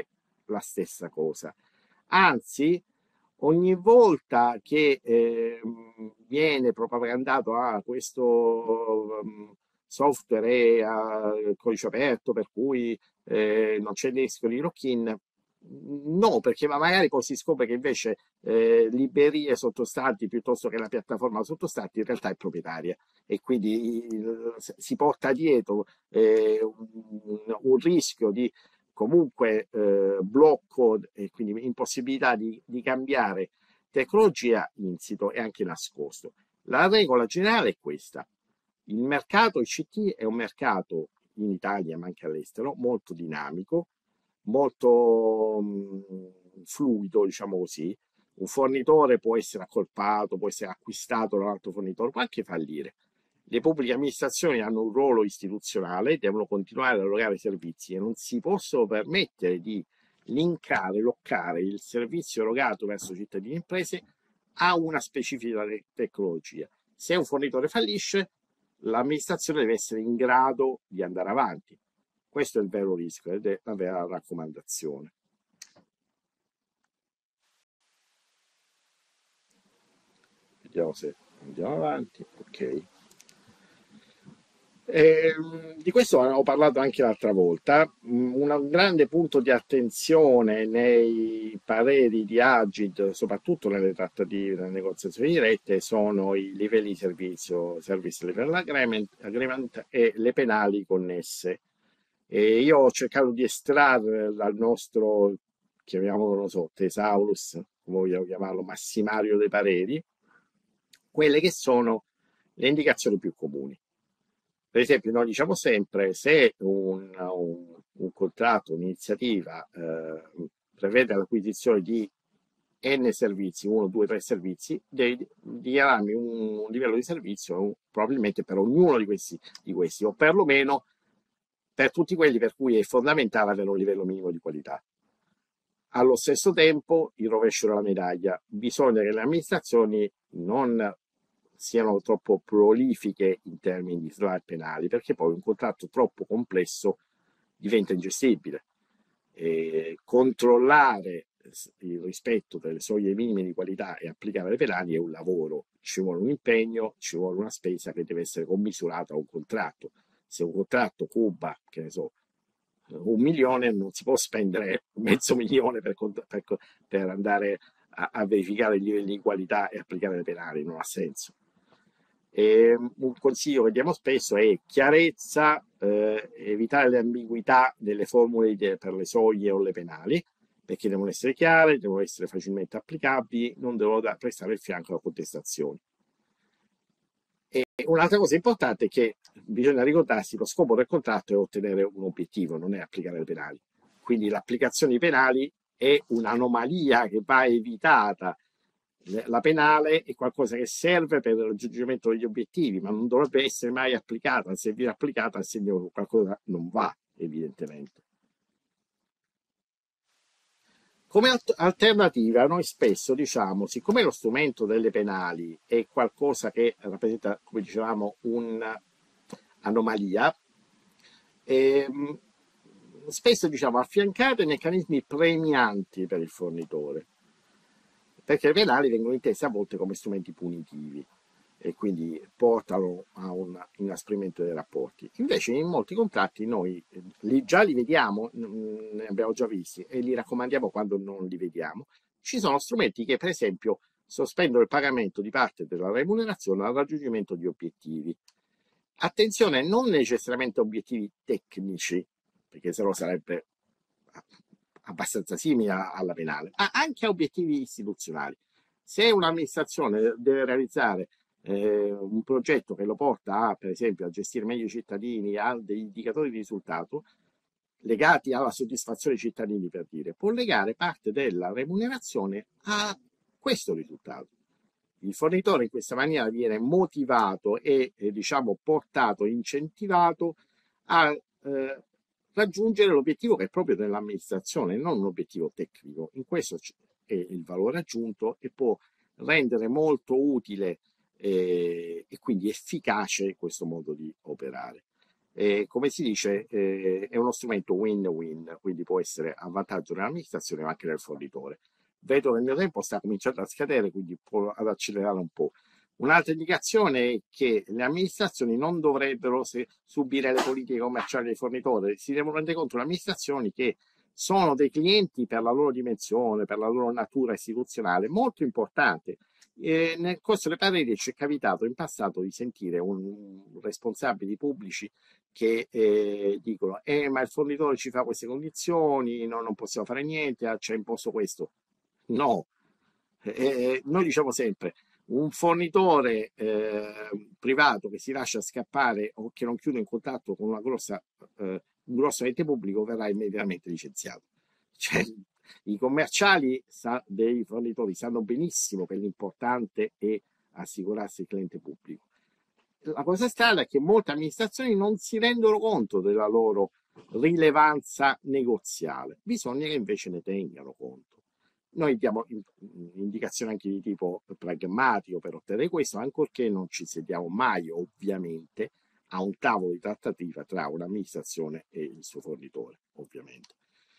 la stessa cosa. Anzi, ogni volta che viene propagandato questo software è a codice aperto, per cui non c'è rischio di lock-in, no, perché magari poi si scopre che invece librerie sottostanti piuttosto che la piattaforma sottostante in realtà è proprietaria e quindi si porta dietro un rischio di comunque blocco e quindi impossibilità di cambiare tecnologia insito e anche nascosto. La regola generale è questa. Il mercato ICT è un mercato in Italia ma anche all'estero molto dinamico, molto fluido, diciamo così. Un fornitore può essere accorpato, può essere acquistato da un altro fornitore, può anche fallire. Le pubbliche amministrazioni hanno un ruolo istituzionale, devono continuare a erogare servizi e non si possono permettere di loccare il servizio erogato verso cittadini e imprese a una specifica tecnologia. Se un fornitore fallisce, l'amministrazione deve essere in grado di andare avanti. Questo è il vero rischio ed è la vera raccomandazione. Vediamo se andiamo avanti. Ok. Di questo avevo parlato anche l'altra volta. Un grande punto di attenzione nei pareri di Agid, soprattutto nelle trattative, nelle negoziazioni dirette, sono i livelli di servizio, Service Level Agreement e le penali connesse. E io ho cercato di estrarre dal nostro, chiamiamolo, non so, Thesaurus, come vogliamo chiamarlo, massimario dei pareri, quelle che sono le indicazioni più comuni. Per esempio, noi diciamo sempre, se un contratto, un'iniziativa prevede l'acquisizione di N servizi, 1, 2, 3 servizi, devi dichiararmi un livello di servizio probabilmente per ognuno di questi, o perlomeno per tutti quelli per cui è fondamentale avere un livello minimo di qualità. Allo stesso tempo, il rovescio della medaglia, bisogna che le amministrazioni non siano troppo prolifiche in termini di slide penali, perché poi un contratto troppo complesso diventa ingestibile. Controllare il rispetto delle soglie minime di qualità e applicare le penali è un lavoro, ci vuole un impegno, ci vuole una spesa che deve essere commisurata a un contratto. Se un contratto cuba, che ne so, 1 milione, non si può spendere mezzo milione per andare a verificare i livelli di qualità e applicare le penali, non ha senso. E un consiglio che diamo spesso è chiarezza, evitare le ambiguità delle formule per le soglie o le penali, perché devono essere chiare, devono essere facilmente applicabili, non devono prestare il fianco alla contestazione. E un'altra cosa importante è che bisogna ricordarsi che lo scopo del contratto è ottenere un obiettivo, non è applicare le penali. Quindi l'applicazione penali è un'anomalia che va evitata. La penale è qualcosa che serve per il raggiungimento degli obiettivi, ma non dovrebbe essere mai applicata. Se viene applicata, al segno che qualcosa non va, evidentemente. Come alternativa, noi spesso diciamo, siccome lo strumento delle penali è qualcosa che rappresenta, come dicevamo, un'anomalia, spesso diciamo affiancate meccanismi premianti per il fornitore, perché le penali vengono intese a volte come strumenti punitivi e quindi portano a un inasprimento dei rapporti. Invece in molti contratti noi già li vediamo, ne abbiamo già visti e li raccomandiamo quando non li vediamo. Ci sono strumenti che per esempio sospendono il pagamento di parte della remunerazione al raggiungimento di obiettivi. Attenzione, non necessariamente obiettivi tecnici, perché se no sarebbe abbastanza simile alla penale, ma anche a obiettivi istituzionali. Se un'amministrazione deve realizzare un progetto che lo porta per esempio, a gestire meglio i cittadini, a degli indicatori di risultato legati alla soddisfazione dei cittadini, per dire, può legare parte della remunerazione a questo risultato. Il fornitore in questa maniera viene motivato e diciamo portato, incentivato a raggiungere l'obiettivo che è proprio dell'amministrazione, non un obiettivo tecnico. In questo è il valore aggiunto e può rendere molto utile e quindi efficace questo modo di operare. come si dice, è uno strumento win-win, quindi può essere a vantaggio dell'amministrazione ma anche del fornitore. Vedo che il mio tempo sta cominciando a scadere, quindi provo ad accelerare un po'. Un'altra indicazione è che le amministrazioni non dovrebbero subire le politiche commerciali dei fornitori, si devono rendere conto le amministrazioni che sono dei clienti per la loro dimensione, per la loro natura istituzionale, molto importante. Nel corso dei pareri ci è capitato in passato di sentire responsabili pubblici che dicono ma il fornitore ci fa queste condizioni, non possiamo fare niente, ci ha imposto questo. No, noi diciamo sempre un fornitore privato che si lascia scappare o che non chiude in contatto con un grosso ente pubblico verrà immediatamente licenziato. Cioè, i commerciali dei fornitori sanno benissimo che l'importante è assicurarsi il cliente pubblico. La cosa strana è che molte amministrazioni non si rendono conto della loro rilevanza negoziale, bisogna che invece ne tengano conto. Noi diamo indicazioni anche di tipo pragmatico per ottenere questo, ancorché non ci sediamo mai, ovviamente, a un tavolo di trattativa tra un'amministrazione e il suo fornitore, ovviamente.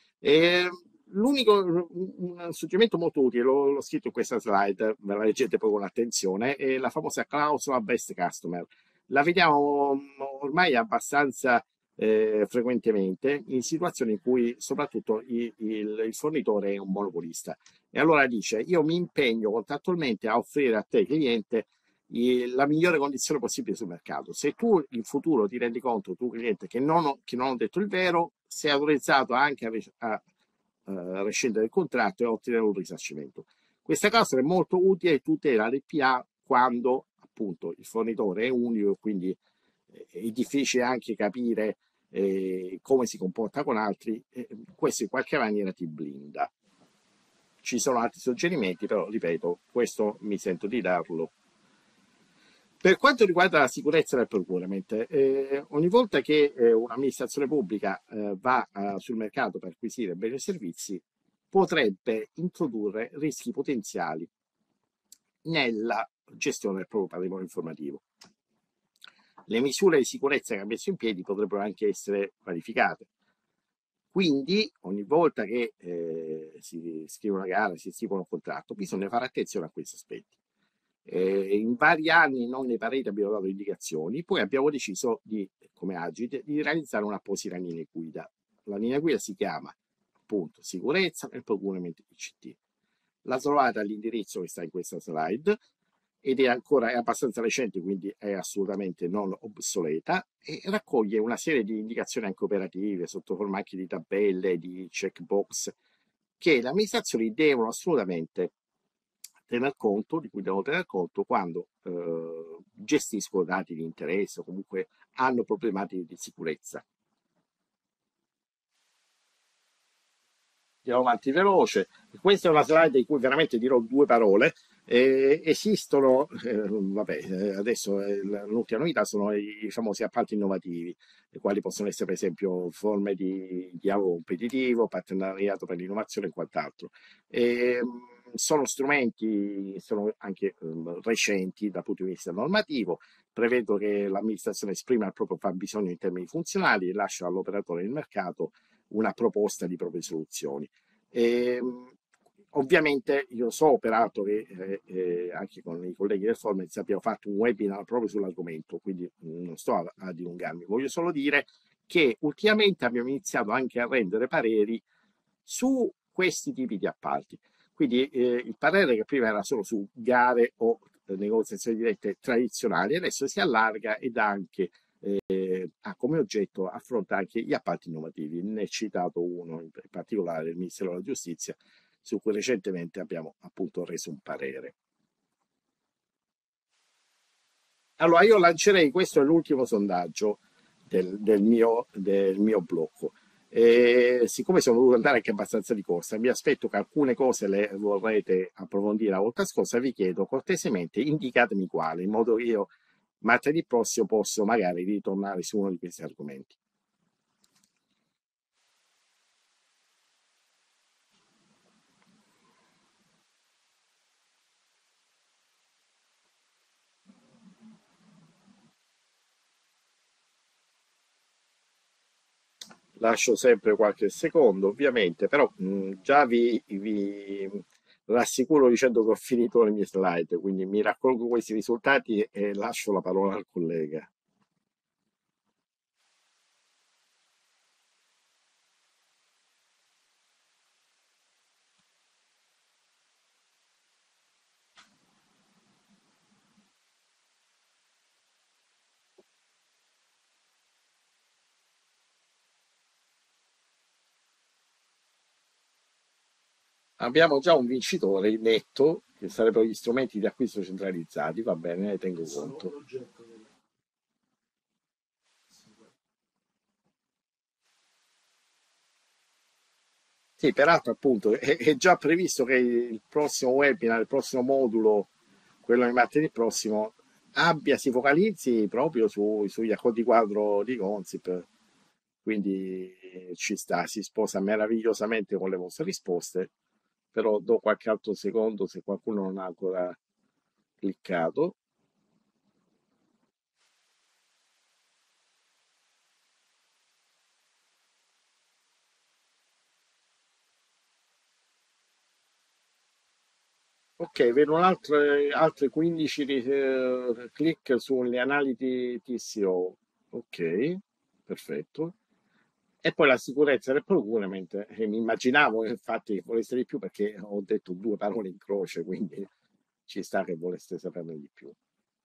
Un suggerimento molto utile, l'ho scritto in questa slide, ve la leggete poi con attenzione, è la famosa clausola best customer. La vediamo ormai abbastanza frequentemente in situazioni in cui soprattutto il fornitore è un monopolista. E allora dice, io mi impegno contrattualmente a offrire a te, cliente, la migliore condizione possibile sul mercato. Se tu in futuro ti rendi conto, tu cliente, che non ho detto il vero, sei autorizzato anche a rescindere il contratto e ottenere un risarcimento. Questa cosa è molto utile e tutela l'PA quando appunto il fornitore è unico, quindi è difficile anche capire come si comporta con altri, questo in qualche maniera ti blinda. Ci sono altri suggerimenti, però ripeto, questo mi sento di darlo. Per quanto riguarda la sicurezza del procurement, ogni volta che un'amministrazione pubblica va sul mercato per acquisire beni e servizi, potrebbe introdurre rischi potenziali nella gestione del proprio patrimonio informativo. Le misure di sicurezza che ha messo in piedi potrebbero anche essere verificate. Quindi, ogni volta che si scrive una gara, si stipula un contratto, bisogna fare attenzione a questi aspetti. In vari anni, non nei pareri, abbiamo dato indicazioni, poi abbiamo deciso come Agit di realizzare un'apposita linea guida. La linea guida si chiama appunto sicurezza nel procurement ICT. La trovate all'indirizzo che sta in questa slide ed è abbastanza recente, quindi è assolutamente non obsoleta e raccoglie una serie di indicazioni anche operative sotto forma anche di tabelle, di checkbox che le amministrazioni devono assolutamente tener conto, di cui devono tener conto quando gestiscono dati di interesse o comunque hanno problematiche di sicurezza. Andiamo avanti veloce. Questa è una slide di cui veramente dirò due parole. Esistono, adesso l'ultima novità sono i famosi appalti innovativi, i quali possono essere per esempio forme di dialogo competitivo, partenariato per l'innovazione e quant'altro. Sono strumenti, sono anche recenti dal punto di vista normativo, prevedo che l'amministrazione esprima il proprio fabbisogno in termini funzionali e lascia all'operatore del mercato una proposta di proprie soluzioni. Ovviamente io so peraltro che anche con i colleghi del Formez abbiamo fatto un webinar proprio sull'argomento, quindi non sto a dilungarmi, voglio solo dire che ultimamente abbiamo iniziato anche a rendere pareri su questi tipi di appalti. Quindi il parere che prima era solo su gare o negoziazioni dirette tradizionali, adesso si allarga ed anche ha come oggetto affronta anche gli appalti innovativi. Ne ho citato uno in particolare, il Ministero della Giustizia, su cui recentemente abbiamo appunto reso un parere. Allora io lancerei, questo è l'ultimo sondaggio del mio blocco. Siccome sono dovuto andare anche abbastanza di corsa, mi aspetto che alcune cose le vorrete approfondire la volta scorsa, vi chiedo cortesemente indicatemi quale, in modo che io martedì prossimo posso magari ritornare su uno di questi argomenti. lascio sempre qualche secondo, ovviamente, però già vi rassicuro dicendo che ho finito le mie slide, quindi mi raccolgo questi risultati e lascio la parola al collega. Abbiamo già un vincitore netto, che sarebbero gli strumenti di acquisto centralizzati, va bene, ne tengo conto. Sì, peraltro appunto è già previsto che il prossimo webinar, il prossimo modulo, quello di martedì prossimo, si focalizzi proprio sugli accordi quadro di Consip, quindi ci sta, si sposa meravigliosamente con le vostre risposte, però do qualche altro secondo se qualcuno non ha ancora cliccato. Ok, vedo altre 15 click sulle analisi TCO. Ok, perfetto. E poi la sicurezza del procurement, mi immaginavo infatti che voleste di più perché ho detto due parole in croce, quindi ci sta che voleste saperne di più.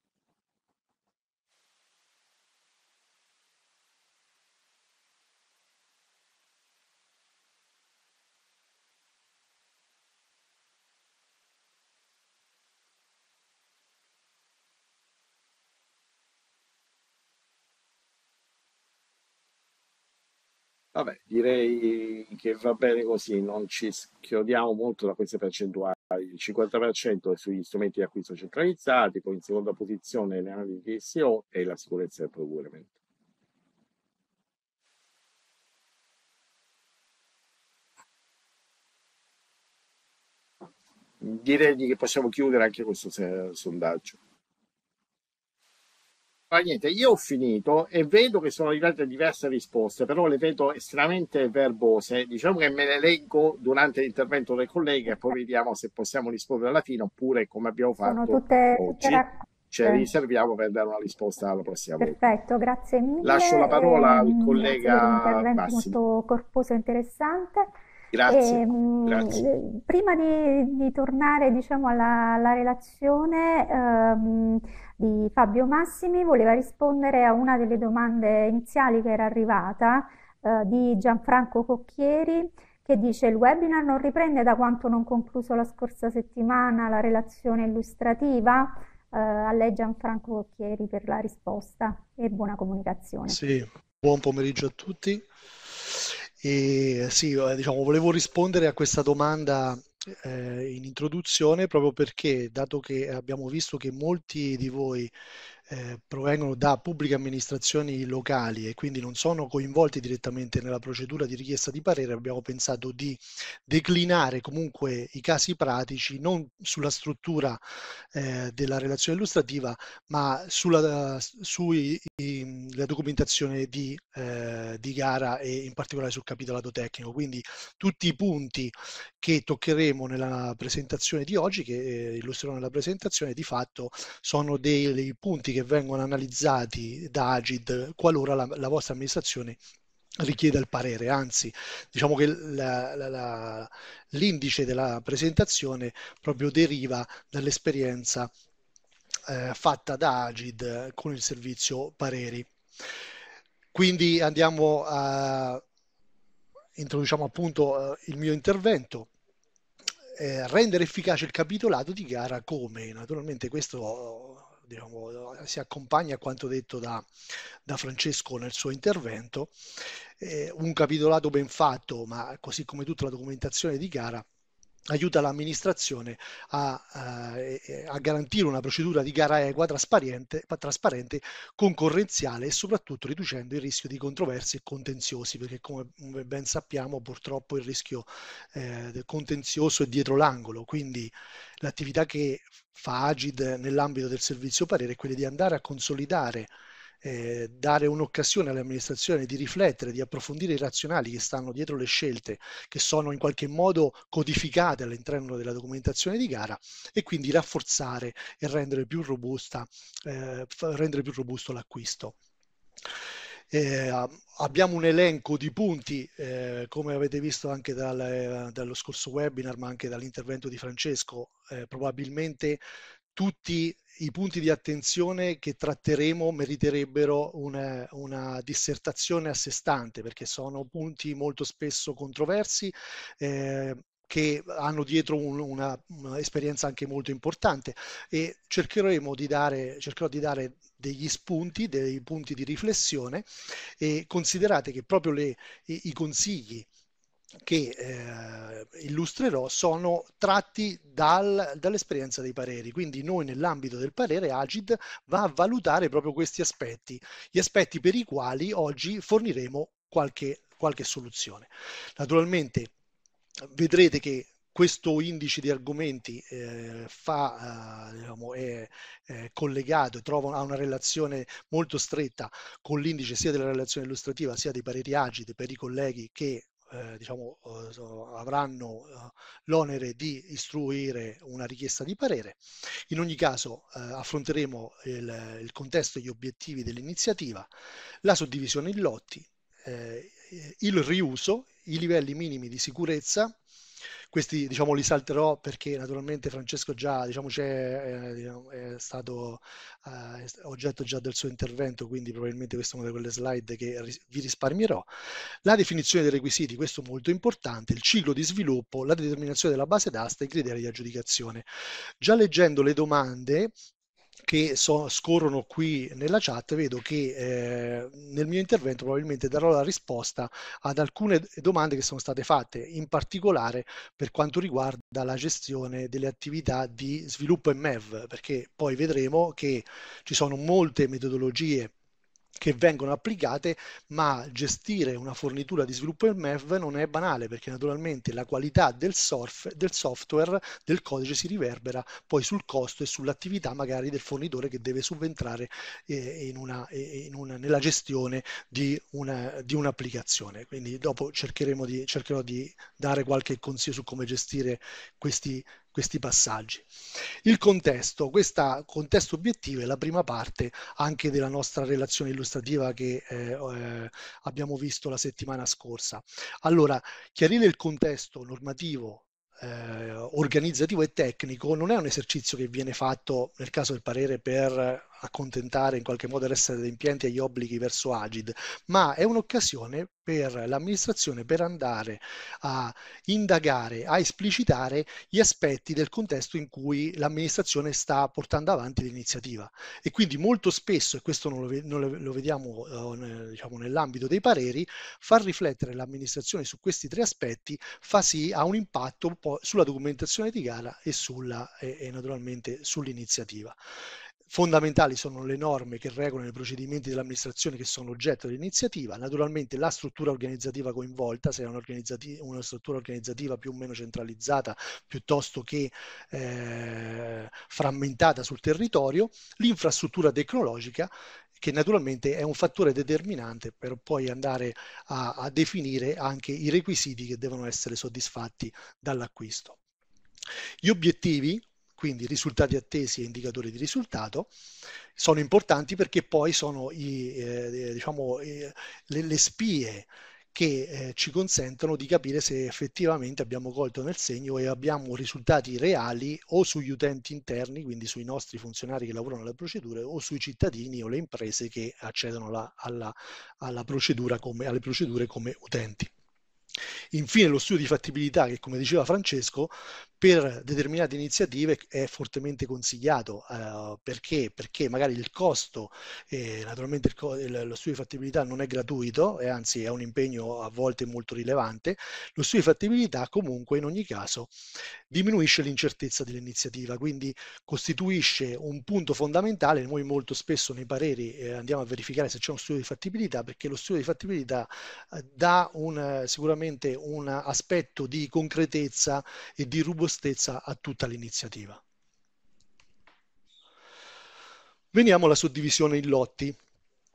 Vabbè, direi che va bene così, non ci schiodiamo molto da queste percentuali. Il 50% è sugli strumenti di acquisto centralizzati, poi in seconda posizione le analisi di SEO e la sicurezza del procurement. Direi che possiamo chiudere anche questo sondaggio. Ma niente, io ho finito e vedo che sono arrivate diverse risposte, però le vedo estremamente verbose. Diciamo che me le leggo durante l'intervento del collega e poi vediamo se possiamo rispondere alla fine oppure, come abbiamo Sono fatto tutte oggi, ci raccolte. riserviamo per dare una risposta alla prossima volta. Perfetto, grazie Lascio la mille, parola al grazie per gli collega interventi Massimo. molto corposo e interessante. Grazie, grazie. Prima di tornare, diciamo, alla relazione di Fabio Massimi, voleva rispondere a una delle domande iniziali che era arrivata di Gianfranco Cocchieri, che dice: il webinar non riprende da quanto non concluso la scorsa settimana la relazione illustrativa? A lei Gianfranco Cocchieri per la risposta e buona comunicazione. Sì, buon pomeriggio a tutti. E sì, diciamo, volevo rispondere a questa domanda in introduzione proprio perché, dato che abbiamo visto che molti di voi provengono da pubbliche amministrazioni locali e quindi non sono coinvolti direttamente nella procedura di richiesta di parere, abbiamo pensato di declinare comunque i casi pratici non sulla struttura della relazione illustrativa, ma sulla documentazione di gara e in particolare sul capitolato tecnico. Quindi tutti i punti che toccheremo nella presentazione di oggi, che illustrerò nella presentazione, di fatto sono dei punti che vengono analizzati da Agid qualora la vostra amministrazione richieda il parere. Anzi, diciamo che l'indice della presentazione proprio deriva dall'esperienza fatta da Agid con il servizio pareri. Quindi introduciamo appunto il mio intervento. Rendere efficace il capitolato di gara come? Naturalmente questo diciamo, si accompagna a quanto detto da Francesco nel suo intervento. Un capitolato ben fatto, ma così come tutta la documentazione di gara, aiuta l'amministrazione a garantire una procedura di gara equa, trasparente, concorrenziale e soprattutto riducendo il rischio di controversie e contenziosi, perché come ben sappiamo purtroppo il rischio del contenzioso è dietro l'angolo, quindi l'attività che fa Agid nell'ambito del servizio parere è quella di andare a consolidare dare un'occasione all'amministrazione di riflettere, di approfondire i razionali che stanno dietro le scelte che sono in qualche modo codificate all'interno della documentazione di gara, e quindi rafforzare e rendere più robusto l'acquisto. Abbiamo un elenco di punti, come avete visto anche dallo scorso webinar, ma anche dall'intervento di Francesco. Probabilmente tutti i punti di attenzione che tratteremo meriterebbero una dissertazione a sé stante, perché sono punti molto spesso controversi, che hanno dietro una esperienza anche molto importante, e cercherò di dare degli spunti, dei punti di riflessione, e considerate che proprio i consigli che illustrerò sono tratti dall'esperienza dei pareri. Quindi noi, nell'ambito del parere, Agid va a valutare proprio questi aspetti, gli aspetti per i quali oggi forniremo qualche soluzione. Naturalmente vedrete che questo indice di argomenti diciamo, è collegato, ha una relazione molto stretta con l'indice sia della relazione illustrativa sia dei pareri Agid per i colleghi che diciamo, avranno l'onere di istruire una richiesta di parere. In ogni caso affronteremo il contesto e gli obiettivi dell'iniziativa, la suddivisione in lotti, il riuso, i livelli minimi di sicurezza. Questi, diciamo, li salterò perché naturalmente Francesco già, diciamo, è stato oggetto già del suo intervento, quindi probabilmente questa è una di quelle slide che vi risparmierò. La definizione dei requisiti, questo molto importante, il ciclo di sviluppo, la determinazione della base d'asta e i criteri di aggiudicazione. Già leggendo le domande che scorrono qui nella chat, vedo che nel mio intervento probabilmente darò la risposta ad alcune domande che sono state fatte, in particolare per quanto riguarda la gestione delle attività di sviluppo e MEV, perché poi vedremo che ci sono molte metodologie che vengono applicate, ma gestire una fornitura di sviluppo del MEV non è banale, perché naturalmente la qualità del software, del codice, si riverbera poi sul costo e sull'attività magari del fornitore che deve subentrare nella gestione di un'applicazione. Quindi dopo cercherò di dare qualche consiglio su come gestire questi passaggi. Il contesto, questo contesto obiettivo è la prima parte anche della nostra relazione illustrativa che abbiamo visto la settimana scorsa. Allora, chiarire il contesto normativo, organizzativo e tecnico non è un esercizio che viene fatto nel caso del parere per accontentare in qualche modo l'essere adempienti agli obblighi verso Agid, ma è un'occasione per l'amministrazione per andare a indagare, a esplicitare gli aspetti del contesto in cui l'amministrazione sta portando avanti l'iniziativa. E quindi molto spesso, e questo non lo vediamo diciamo, nell'ambito dei pareri, far riflettere l'amministrazione su questi tre aspetti ha un impatto un po' sulla documentazione di gara e naturalmente sull'iniziativa. Fondamentali sono le norme che regolano i procedimenti dell'amministrazione che sono oggetto dell'iniziativa, naturalmente la struttura organizzativa coinvolta, se è una struttura organizzativa più o meno centralizzata piuttosto che frammentata sul territorio, l'infrastruttura tecnologica, che naturalmente è un fattore determinante per poi andare a definire anche i requisiti che devono essere soddisfatti dall'acquisto. Gli obiettivi, quindi risultati attesi e indicatori di risultato, sono importanti perché poi sono diciamo, le spie che ci consentono di capire se effettivamente abbiamo colto nel segno e abbiamo risultati reali o sugli utenti interni, quindi sui nostri funzionari che lavorano alle procedure, o sui cittadini o le imprese che accedono alle procedure come utenti. Infine lo studio di fattibilità che, come diceva Francesco, per determinate iniziative è fortemente consigliato. Perché? Perché magari il costo, naturalmente lo studio di fattibilità non è gratuito e anzi è un impegno a volte molto rilevante. Lo studio di fattibilità comunque in ogni caso diminuisce l'incertezza dell'iniziativa, quindi costituisce un punto fondamentale. Noi molto spesso nei pareri andiamo a verificare se c'è uno studio di fattibilità, perché lo studio di fattibilità dà sicuramente un aspetto di concretezza e di robustezza a tutta l'iniziativa. Veniamo alla suddivisione in lotti.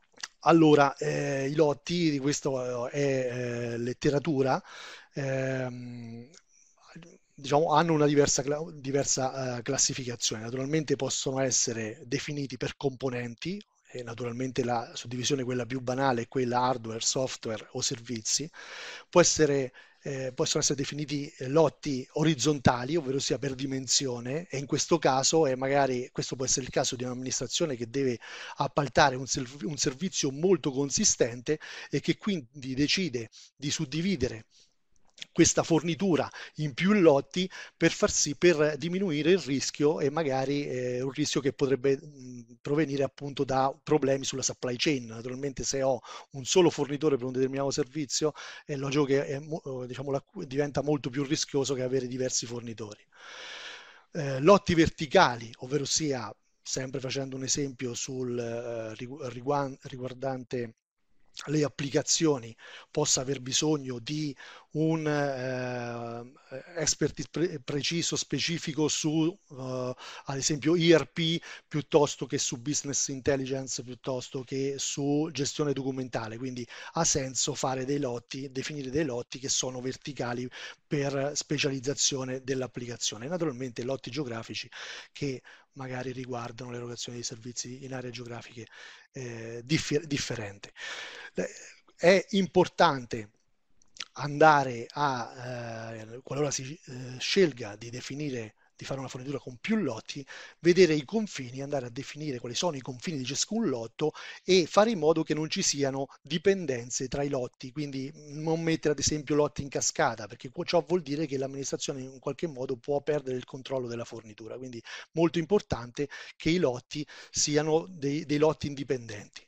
Allora, i lotti, di questo è letteratura, ehm, diciamo, hanno una diversa classificazione. Naturalmente possono essere definiti per componenti, e naturalmente la suddivisione, quella più banale, è quella hardware, software o servizi. Possono essere definiti lotti orizzontali, ovvero sia per dimensione, e in questo caso magari questo può essere il caso di un'amministrazione che deve appaltare un servizio molto consistente e che quindi decide di suddividere questa fornitura in più lotti per diminuire il rischio, e magari un rischio che potrebbe provenire appunto da problemi sulla supply chain. Naturalmente, se ho un solo fornitore per un determinato servizio, è logico che diciamo, diventa molto più rischioso che avere diversi fornitori. Lotti verticali, ovvero sia, sempre facendo un esempio riguardante le applicazioni, possa aver bisogno di un expertise preciso, specifico su ad esempio ERP, piuttosto che su business intelligence, piuttosto che su gestione documentale. Quindi ha senso fare dei lotti, definire dei lotti che sono verticali per specializzazione dell'applicazione. Naturalmente lotti geografici che magari riguardano l'erogazione di servizi in aree geografiche differenti. È importante andare qualora si scelga di fare una fornitura con più lotti, vedere i confini, andare a definire quali sono i confini di ciascun lotto e fare in modo che non ci siano dipendenze tra i lotti, quindi non mettere ad esempio lotti in cascata, perché ciò vuol dire che l'amministrazione in qualche modo può perdere il controllo della fornitura. Quindi molto importante che i lotti siano dei lotti indipendenti.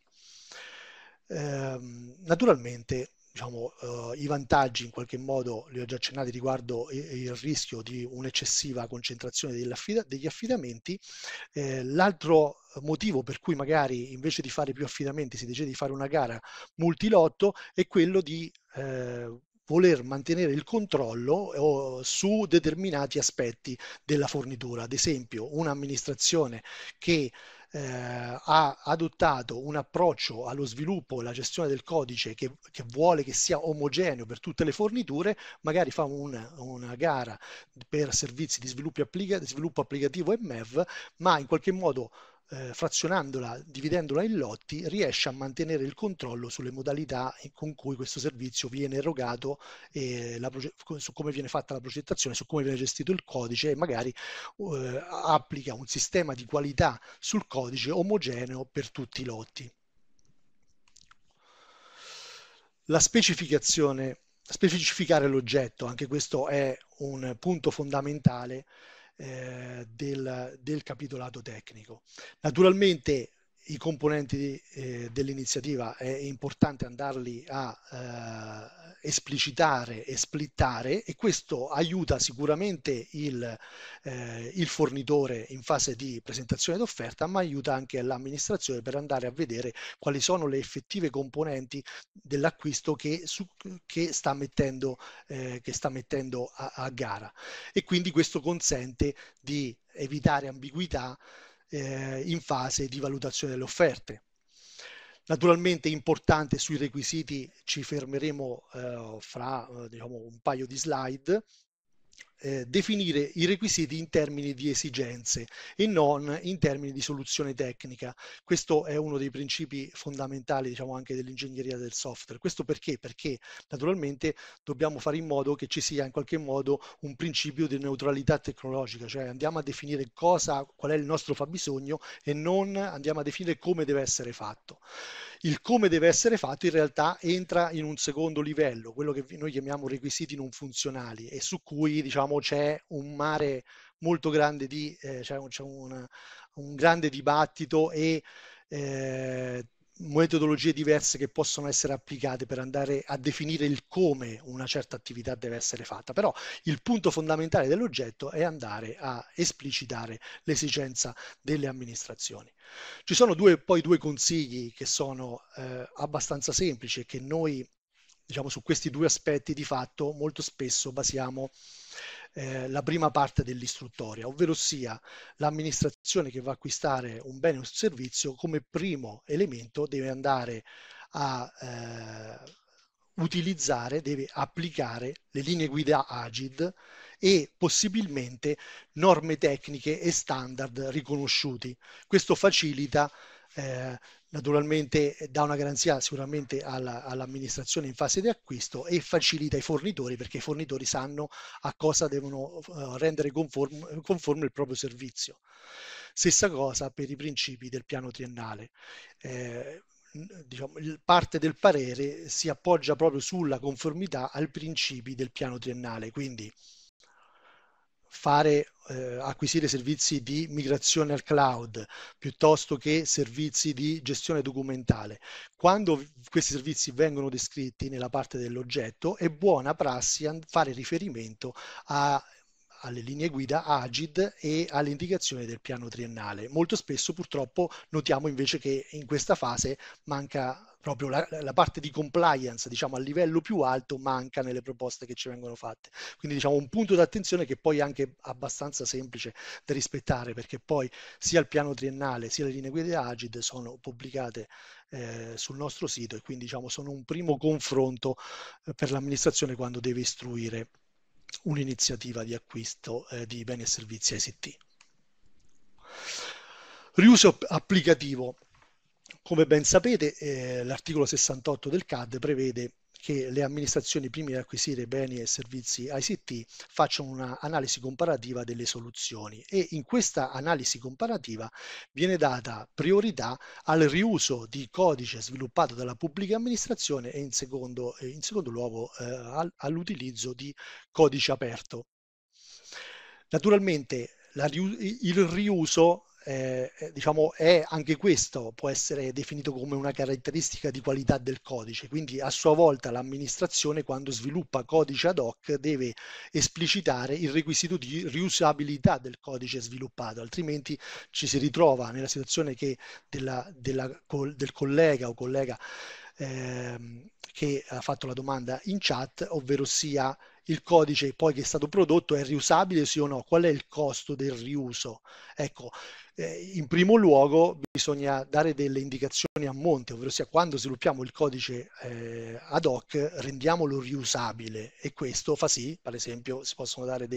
Naturalmente, diciamo, i vantaggi in qualche modo li ho già accennati riguardo il rischio di un'eccessiva concentrazione degli affidamenti. L'altro motivo per cui magari invece di fare più affidamenti si decide di fare una gara multilotto è quello di voler mantenere il controllo su determinati aspetti della fornitura. Ad esempio, un'amministrazione che ha adottato un approccio allo sviluppo e alla gestione del codice che vuole che sia omogeneo per tutte le forniture, magari fa una gara per servizi di sviluppo applicativo e MEV, ma in qualche modo frazionandola, dividendola in lotti, riesce a mantenere il controllo sulle modalità con cui questo servizio viene erogato, su come viene fatta la progettazione, su come viene gestito il codice, e magari applica un sistema di qualità sul codice omogeneo per tutti i lotti. La specificare l'oggetto, anche questo è un punto fondamentale del capitolato tecnico. Naturalmente i componenti dell'iniziativa è importante andarli a esplicitare e splittare, e questo aiuta sicuramente il fornitore in fase di presentazione d'offerta, ma aiuta anche l'amministrazione per andare a vedere quali sono le effettive componenti dell'acquisto che sta mettendo a gara, e quindi questo consente di evitare ambiguità in fase di valutazione delle offerte. Naturalmente importante, sui requisiti ci fermeremo fra diciamo, un paio di slide. Definire i requisiti in termini di esigenze e non in termini di soluzione tecnica. Questo è uno dei principi fondamentali, diciamo, anche dell'ingegneria del software. Questo perché? Perché naturalmente dobbiamo fare in modo che ci sia in qualche modo un principio di neutralità tecnologica, cioè andiamo a definire qual è il nostro fabbisogno e non andiamo a definire come deve essere fatto. Il come deve essere fatto in realtà entra in un secondo livello, quello che noi chiamiamo requisiti non funzionali, e su cui diciamo c'è un mare molto grande c'è un grande dibattito e metodologie diverse che possono essere applicate per andare a definire il come una certa attività deve essere fatta. Però il punto fondamentale dell'oggetto è andare a esplicitare l'esigenza delle amministrazioni. Ci sono poi due consigli che sono abbastanza semplici e che noi, diciamo, su questi due aspetti di fatto molto spesso basiamo la prima parte dell'istruttoria, ovvero sia l'amministrazione che va a acquistare un bene o un servizio, come primo elemento deve andare a utilizzare, deve applicare le linee guida Agid e possibilmente norme tecniche e standard riconosciuti. Questo facilita, naturalmente dà una garanzia sicuramente all'amministrazione in fase di acquisto e facilita i fornitori, perché i fornitori sanno a cosa devono rendere conforme il proprio servizio. Stessa cosa per i principi del piano triennale. Diciamo, parte del parere si appoggia proprio sulla conformità ai principi del piano triennale, quindi acquisire servizi di migrazione al cloud piuttosto che servizi di gestione documentale. Quando questi servizi vengono descritti nella parte dell'oggetto, è buona prassi fare riferimento alle linee guida Agid e alle indicazioni del piano triennale. Molto spesso purtroppo notiamo invece che in questa fase manca proprio la parte di compliance, diciamo a livello più alto, manca nelle proposte che ci vengono fatte. Quindi diciamo un punto d'attenzione che poi è anche abbastanza semplice da rispettare, perché poi sia il piano triennale sia le linee guida Agid sono pubblicate sul nostro sito, e quindi diciamo sono un primo confronto per l'amministrazione quando deve istruire un'iniziativa di acquisto di beni e servizi ICT. Riuso applicativo. Come ben sapete, l'articolo 68 del CAD prevede che le amministrazioni, prima di acquisire beni e servizi ICT, facciano un'analisi comparativa delle soluzioni, e in questa analisi comparativa viene data priorità al riuso di codice sviluppato dalla pubblica amministrazione e in secondo luogo all'utilizzo di codice aperto. Naturalmente il riuso diciamo è anche questo, può essere definito come una caratteristica di qualità del codice, quindi a sua volta l'amministrazione, quando sviluppa codice ad hoc, deve esplicitare il requisito di riusabilità del codice sviluppato, altrimenti ci si ritrova nella situazione che del collega o collega che ha fatto la domanda in chat, ovvero sia il codice poi che è stato prodotto è riusabile sì o no, qual è il costo del riuso. Ecco, in primo luogo bisogna dare delle indicazioni a monte, ovvero sia quando sviluppiamo il codice ad hoc rendiamolo riusabile, e questo fa sì, per esempio, si possono dare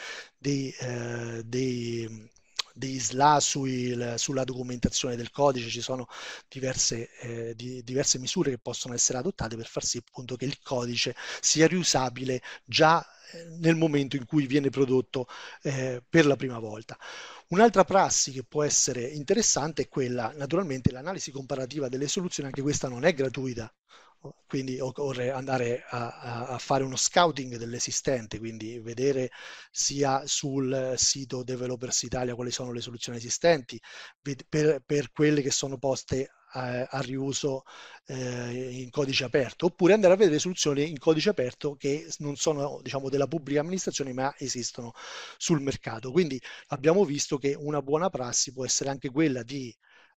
dei SLA sulla documentazione del codice, ci sono diverse misure che possono essere adottate per far sì appunto che il codice sia riusabile già nel momento in cui viene prodotto per la prima volta. Un'altra prassi che può essere interessante è quella, naturalmente, l'analisi comparativa delle soluzioni, anche questa non è gratuita. Quindi occorre andare a fare uno scouting dell'esistente, quindi vedere sia sul sito Developers Italia quali sono le soluzioni esistenti, per quelle che sono poste a riuso in codice aperto, oppure andare a vedere soluzioni in codice aperto che non sono, diciamo, della pubblica amministrazione ma esistono sul mercato. Quindi abbiamo visto che una buona prassi può essere anche quella di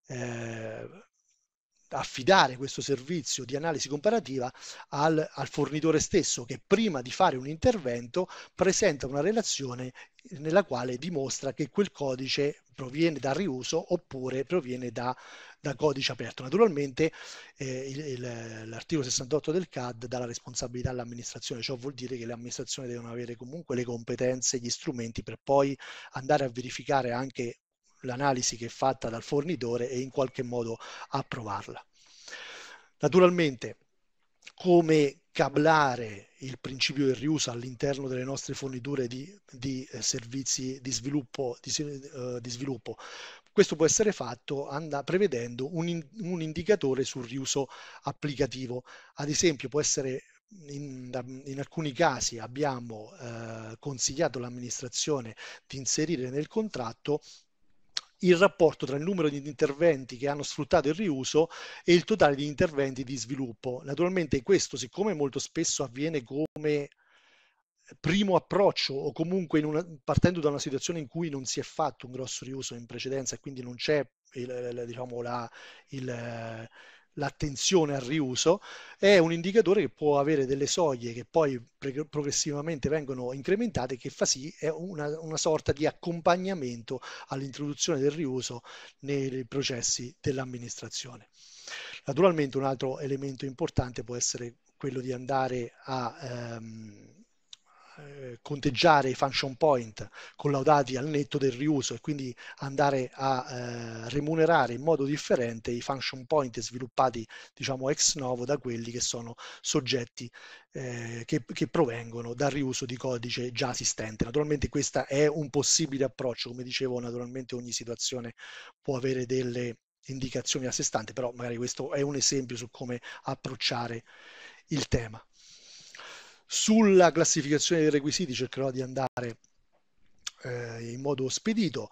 affidare questo servizio di analisi comparativa al fornitore stesso, che prima di fare un intervento presenta una relazione nella quale dimostra che quel codice proviene dal riuso oppure proviene da codice aperto. Naturalmente l'articolo 68 del CAD dà la responsabilità all'amministrazione, ciò vuol dire che le amministrazioni devono avere comunque le competenze, gli strumenti per poi andare a verificare anche l'analisi che è fatta dal fornitore e in qualche modo approvarla. Naturalmente, come cablare il principio del riuso all'interno delle nostre forniture di servizi di sviluppo, questo può essere fatto prevedendo un indicatore sul riuso applicativo. Ad esempio, può essere in alcuni casi abbiamo consigliato all'amministrazione di inserire nel contratto il rapporto tra il numero di interventi che hanno sfruttato il riuso e il totale di interventi di sviluppo. Naturalmente questo, siccome molto spesso avviene come primo approccio o comunque partendo da una situazione in cui non si è fatto un grosso riuso in precedenza e quindi non c'è diciamo, l'attenzione al riuso, è un indicatore che può avere delle soglie che poi progressivamente vengono incrementate, che fa sì, è una sorta di accompagnamento all'introduzione del riuso nei processi dell'amministrazione. Naturalmente un altro elemento importante può essere quello di andare a conteggiare i function point collaudati al netto del riuso e quindi andare a remunerare in modo differente i function point sviluppati, diciamo, ex novo da quelli che sono soggetti che provengono dal riuso di codice già esistente. Naturalmente questo è un possibile approccio, come dicevo, naturalmente ogni situazione può avere delle indicazioni a sé stante, però magari questo è un esempio su come approcciare il tema. Sulla classificazione dei requisiti cercherò di andare in modo spedito.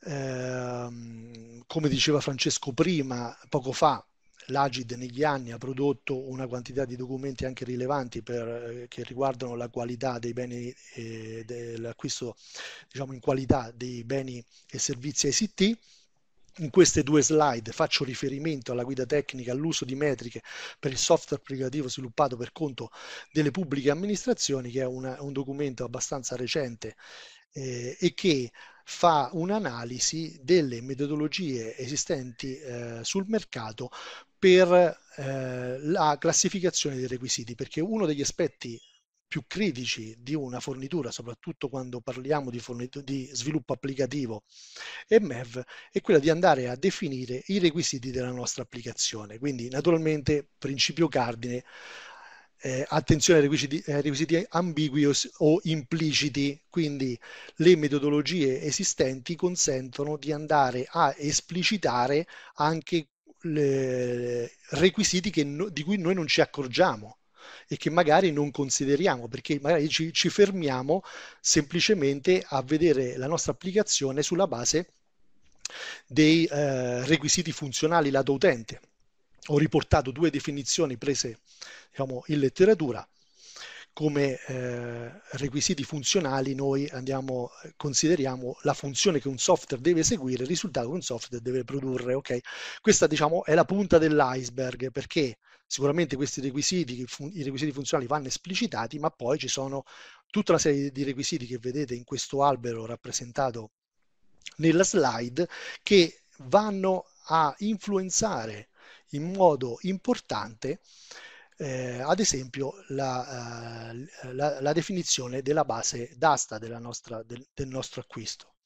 Come diceva Francesco prima, poco fa, l'Agid negli anni ha prodotto una quantità di documenti anche rilevanti che riguardano la qualità dei beni, dell'acquisto, diciamo, in qualità dei beni e servizi ICT. In queste due slide faccio riferimento alla guida tecnica all'uso di metriche per il software applicativo sviluppato per conto delle pubbliche amministrazioni, che è un documento abbastanza recente e che fa un'analisi delle metodologie esistenti sul mercato per la classificazione dei requisiti, perché uno degli aspetti più critici di una fornitura, soprattutto quando parliamo di sviluppo applicativo e MEV, è quella di andare a definire i requisiti della nostra applicazione. Quindi naturalmente principio cardine, attenzione ai requisiti ambigui o impliciti, quindi le metodologie esistenti consentono di andare a esplicitare anche requisiti di cui noi non ci accorgiamo e che magari non consideriamo, perché magari ci fermiamo semplicemente a vedere la nostra applicazione sulla base dei requisiti funzionali lato utente. Ho riportato due definizioni prese, diciamo, in letteratura. Come requisiti funzionali noi consideriamo la funzione che un software deve eseguire, il risultato che un software deve produrre. Okay? Questa, diciamo, è la punta dell'iceberg, perché sicuramente questi requisiti, i requisiti funzionali vanno esplicitati, ma poi ci sono tutta una serie di requisiti che vedete in questo albero rappresentato nella slide, che vanno a influenzare in modo importante ad esempio la definizione della base d'asta del nostro acquisto.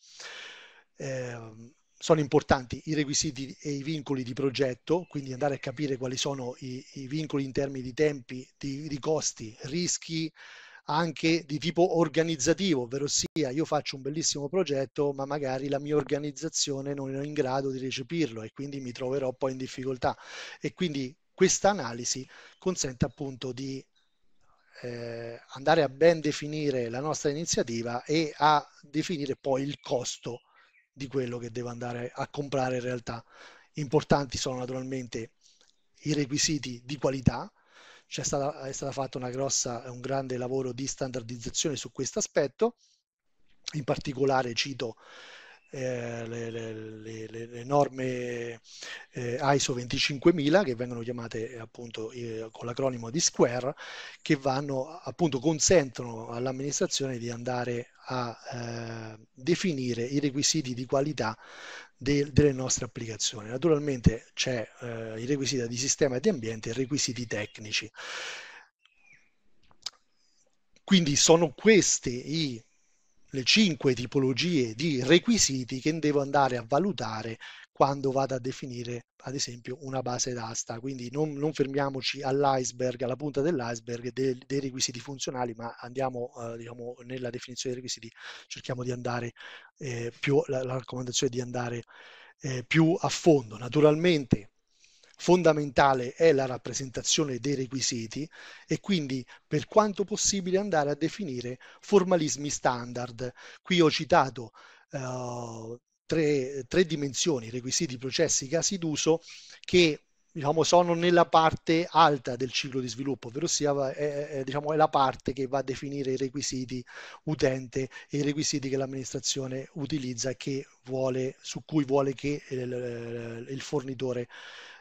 Sono importanti i requisiti e i vincoli di progetto, quindi andare a capire quali sono i vincoli in termini di tempi, di costi, rischi anche di tipo organizzativo, ovvero sia io faccio un bellissimo progetto ma magari la mia organizzazione non è in grado di recepirlo e quindi mi troverò poi in difficoltà, e quindi questa analisi consente appunto di andare a ben definire la nostra iniziativa e a definire poi il costo di quello che devo andare a comprare in realtà. Importanti sono naturalmente i requisiti di qualità. È stata fatta un grande lavoro di standardizzazione su questo aspetto. In particolare cito le norme ISO 25000, che vengono chiamate appunto con l'acronimo di SQUARE, che consentono all'amministrazione di andare a definire i requisiti di qualità delle nostre applicazioni. Naturalmente c'è i requisiti di sistema e di ambiente e i requisiti tecnici. Quindi sono queste le 5 tipologie di requisiti che devo andare a valutare quando vado a definire ad esempio una base d'asta. Quindi non fermiamoci all'iceberg, alla punta dell'iceberg dei requisiti funzionali, ma andiamo diciamo, nella definizione dei requisiti, cerchiamo di andare la raccomandazione è di andare più a fondo. Naturalmente fondamentale è la rappresentazione dei requisiti e quindi per quanto possibile andare a definire formalismi standard. Qui ho citato tre dimensioni: requisiti, processi, casi d'uso, che diciamo sono nella parte alta del ciclo di sviluppo, ovvero sia diciamo, è la parte che va a definire i requisiti utente e i requisiti che l'amministrazione utilizza e su cui vuole che il fornitore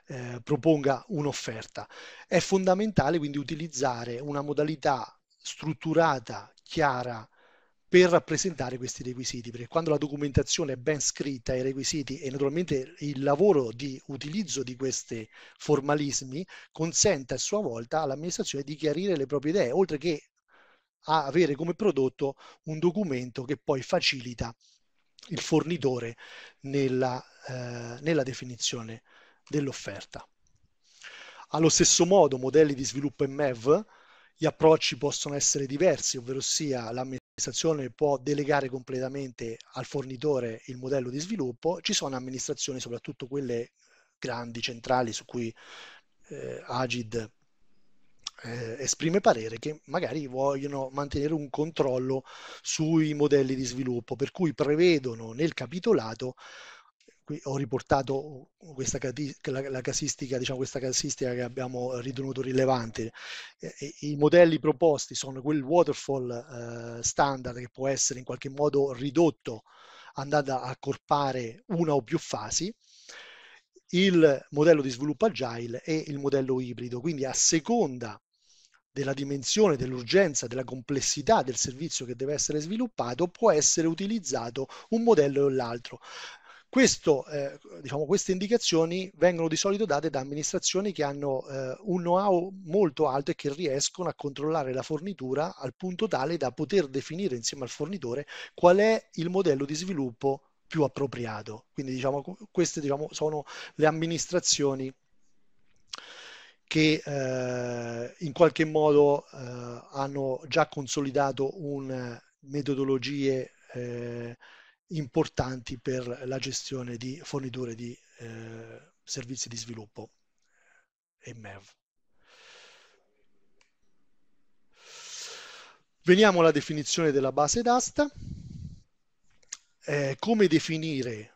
proponga un'offerta. È fondamentale quindi utilizzare una modalità strutturata, chiara, per rappresentare questi requisiti, perché quando la documentazione è ben scritta, i requisiti e naturalmente il lavoro di utilizzo di questi formalismi consente a sua volta all'amministrazione di chiarire le proprie idee, oltre che a avere come prodotto un documento che poi facilita il fornitore nella definizione dell'offerta. Allo stesso modo, modelli di sviluppo MEV, gli approcci possono essere diversi, ovvero sia l'amministrazione può delegare completamente al fornitore il modello di sviluppo. Ci sono amministrazioni, soprattutto quelle grandi, centrali, su cui Agid esprime parere, che magari vogliono mantenere un controllo sui modelli di sviluppo, per cui prevedono nel capitolato, qui ho riportato la casistica, diciamo questa casistica che abbiamo ritenuto rilevante. I modelli proposti sono quel waterfall standard, che può essere in qualche modo ridotto andando a accorpare una o più fasi, il modello di sviluppo agile e il modello ibrido, quindi a seconda della dimensione, dell'urgenza, della complessità del servizio che deve essere sviluppato, può essere utilizzato un modello o l'altro. Diciamo, queste indicazioni vengono di solito date da amministrazioni che hanno un know-how molto alto e che riescono a controllare la fornitura al punto tale da poter definire insieme al fornitore qual è il modello di sviluppo più appropriato. Quindi diciamo, queste sono le amministrazioni che in qualche modo hanno già consolidato metodologie importanti per la gestione di forniture di servizi di sviluppo e MEV. Veniamo alla definizione della base d'asta. Come definire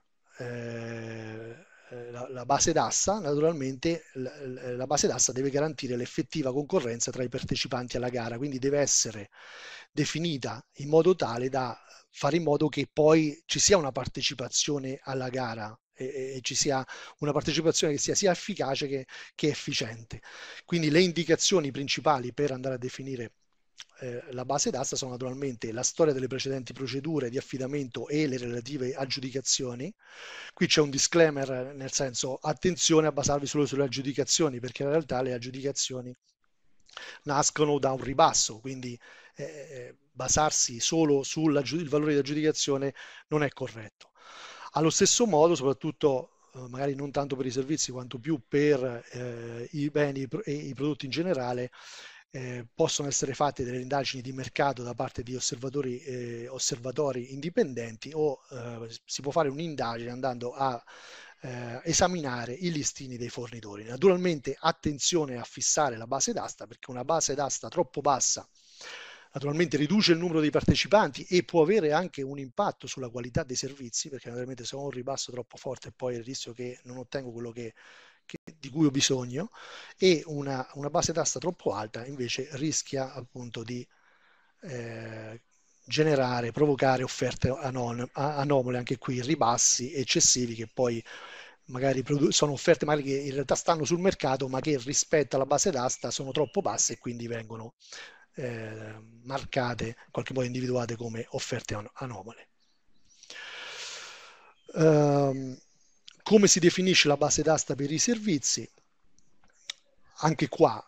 la base d'asta? Naturalmente la base d'asta deve garantire l'effettiva concorrenza tra i partecipanti alla gara, quindi deve essere definita in modo tale da fare in modo che poi ci sia una partecipazione alla gara e ci sia una partecipazione che sia sia efficace che efficiente. Quindi le indicazioni principali per andare a definire la base d'asta sono naturalmente la storia delle precedenti procedure di affidamento e le relative aggiudicazioni. Qui c'è un disclaimer, nel senso attenzione a basarvi solo sulle aggiudicazioni, perché in realtà le aggiudicazioni nascono da un ribasso, quindi basarsi solo sul valore di aggiudicazione non è corretto. Allo stesso modo, soprattutto magari non tanto per i servizi quanto più per i beni e i prodotti in generale, possono essere fatte delle indagini di mercato da parte di osservatori indipendenti o si può fare un'indagine andando a esaminare i listini dei fornitori. Naturalmente attenzione a fissare la base d'asta, perché una base d'asta troppo bassa naturalmente riduce il numero dei partecipanti e può avere anche un impatto sulla qualità dei servizi, perché naturalmente se ho un ribasso troppo forte poi il rischio che non ottengo quello di cui ho bisogno, e una base d'asta troppo alta invece rischia appunto di provocare offerte anomale, anche qui ribassi eccessivi che poi magari sono offerte magari che in realtà stanno sul mercato ma che rispetto alla base d'asta sono troppo basse e quindi vengono marcate, in qualche modo individuate come offerte anomale. Come si definisce la base d'asta per i servizi? Anche qua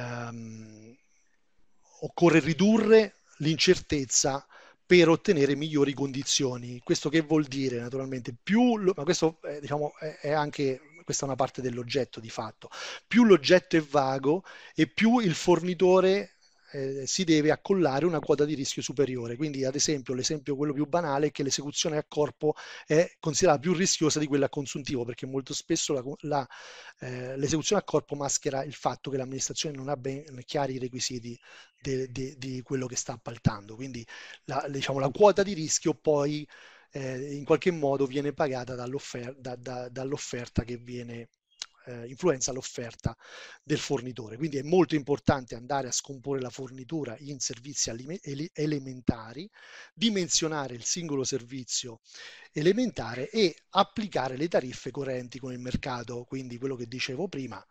occorre ridurre l'incertezza per ottenere migliori condizioni. Questo che vuol dire? Naturalmente ma questo diciamo, è anche questa è una parte dell'oggetto di fatto. Più l'oggetto è vago e più il fornitore si deve accollare una quota di rischio superiore. Quindi ad esempio l'esempio quello più banale è che l'esecuzione a corpo è considerata più rischiosa di quella a consuntivo, perché molto spesso l'esecuzione a corpo maschera il fatto che l'amministrazione non ha ben chiari i requisiti di quello che sta appaltando. Quindi diciamo, la quota di rischio poi in qualche modo viene pagata dall'offerta che viene influenza l'offerta del fornitore. Quindi è molto importante andare a scomporre la fornitura in servizi elementari, dimensionare il singolo servizio elementare e applicare le tariffe coerenti con il mercato, quindi quello che dicevo prima,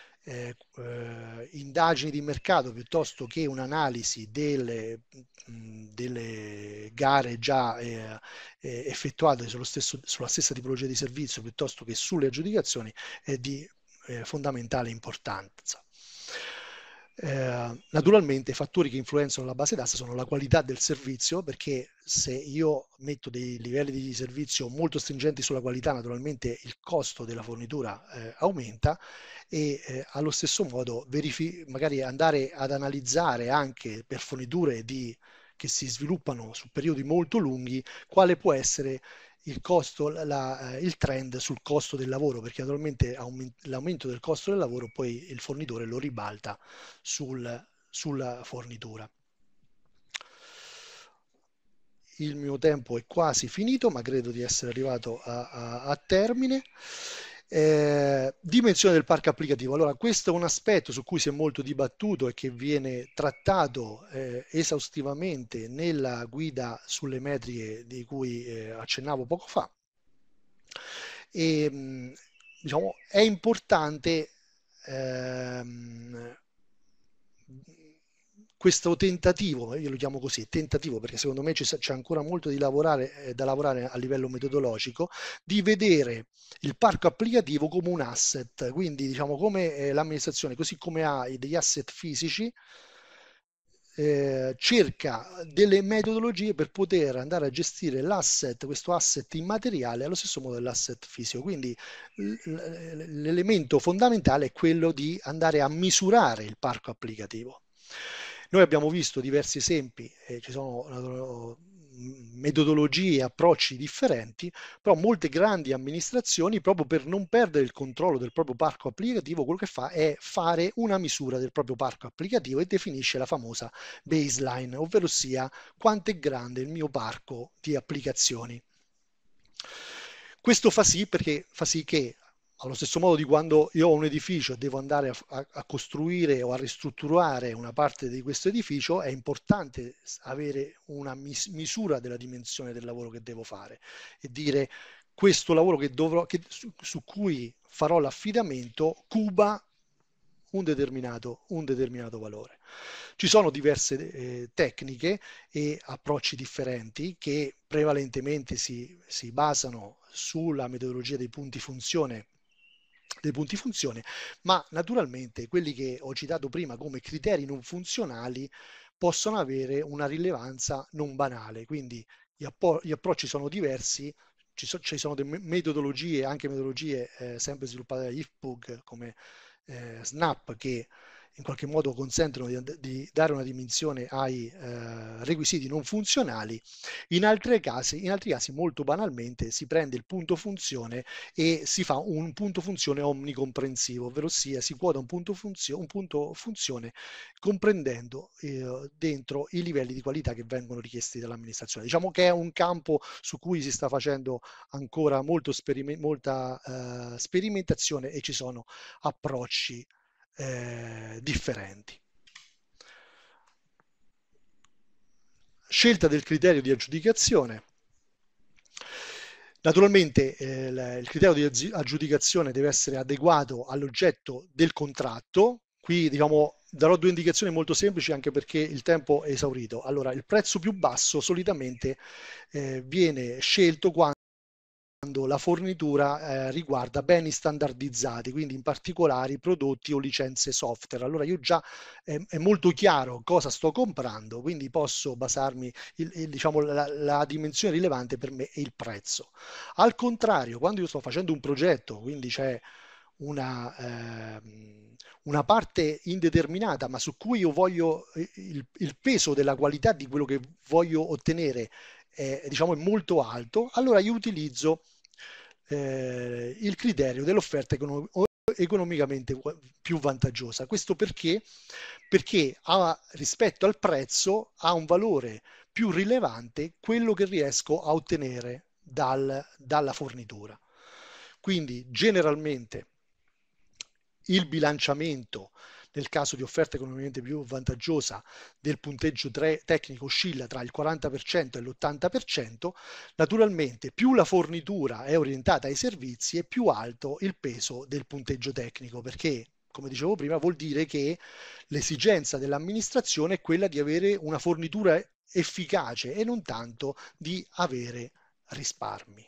indagini di mercato piuttosto che un'analisi delle gare già effettuate sulla stessa tipologia di servizio piuttosto che sulle aggiudicazioni è di fondamentale importanza. Naturalmente i fattori che influenzano la base d'asta sono la qualità del servizio, perché se io metto dei livelli di servizio molto stringenti sulla qualità, naturalmente il costo della fornitura aumenta e allo stesso modo magari andare ad analizzare anche per forniture che si sviluppano su periodi molto lunghi quale può essere il costo, il trend sul costo del lavoro, perché naturalmente l'aumento del costo del lavoro poi il fornitore lo ribalta sulla fornitura. Il mio tempo è quasi finito, ma credo di essere arrivato a termine. Dimensione del parco applicativo. Allora, questo è un aspetto su cui si è molto dibattuto e che viene trattato esaustivamente nella guida sulle metriche di cui accennavo poco fa. E, diciamo, è importante questo tentativo, io lo chiamo così, tentativo, perché secondo me c'è ancora molto da lavorare a livello metodologico, di vedere il parco applicativo come un asset, quindi diciamo come l'amministrazione, così come ha degli asset fisici, cerca delle metodologie per poter andare a gestire questo asset immateriale allo stesso modo dell'asset fisico. Quindi l'elemento fondamentale è quello di andare a misurare il parco applicativo. Noi abbiamo visto diversi esempi, ci sono metodologie e approcci differenti, però molte grandi amministrazioni, proprio per non perdere il controllo del proprio parco applicativo, quello che fa è fare una misura del proprio parco applicativo e definisce la famosa baseline, ovvero sia quanto è grande il mio parco di applicazioni. Questo fa sì che allo stesso modo di quando io ho un edificio e devo andare a costruire o a ristrutturare una parte di questo edificio, è importante avere una misura della dimensione del lavoro che devo fare e dire questo lavoro su cui farò l'affidamento cuba un determinato valore. Ci sono diverse tecniche e approcci differenti che prevalentemente si basano sulla metodologia dei punti funzione, ma naturalmente quelli che ho citato prima come criteri non funzionali possono avere una rilevanza non banale, quindi gli approcci sono diversi, ci sono delle metodologie, anche metodologie sempre sviluppate da IFPUG come Snap, che in qualche modo consentono di dare una dimensione ai requisiti non funzionali. In altri casi molto banalmente si prende il punto funzione e si fa un punto funzione omnicomprensivo, ovvero sia si quota un punto funzione comprendendo dentro i livelli di qualità che vengono richiesti dall'amministrazione. Diciamo che è un campo su cui si sta facendo ancora molta sperimentazione e ci sono approcci differenti. Scelta del criterio di aggiudicazione. Naturalmente il criterio di aggiudicazione deve essere adeguato all'oggetto del contratto. Qui diciamo darò due indicazioni molto semplici anche perché il tempo è esaurito. Allora, il prezzo più basso solitamente viene scelto quando la fornitura riguarda beni standardizzati, quindi in particolare prodotti o licenze software. Allora io già è molto chiaro cosa sto comprando, quindi posso basarmi, diciamo, la dimensione rilevante per me è il prezzo. Al contrario, quando io sto facendo un progetto, quindi c'è una parte indeterminata, ma su cui io voglio il peso della qualità di quello che voglio ottenere diciamo è molto alto, allora io utilizzo il criterio dell'offerta economicamente più vantaggiosa. Questo perché rispetto al prezzo ha un valore più rilevante quello che riesco a ottenere dalla fornitura. Quindi generalmente il bilanciamento nel caso di offerta economicamente più vantaggiosa del punteggio tecnico oscilla tra il 40% e l'80%, naturalmente più la fornitura è orientata ai servizi e più alto il peso del punteggio tecnico, perché come dicevo prima, vuol dire che l'esigenza dell'amministrazione è quella di avere una fornitura efficace e non tanto di avere risparmi.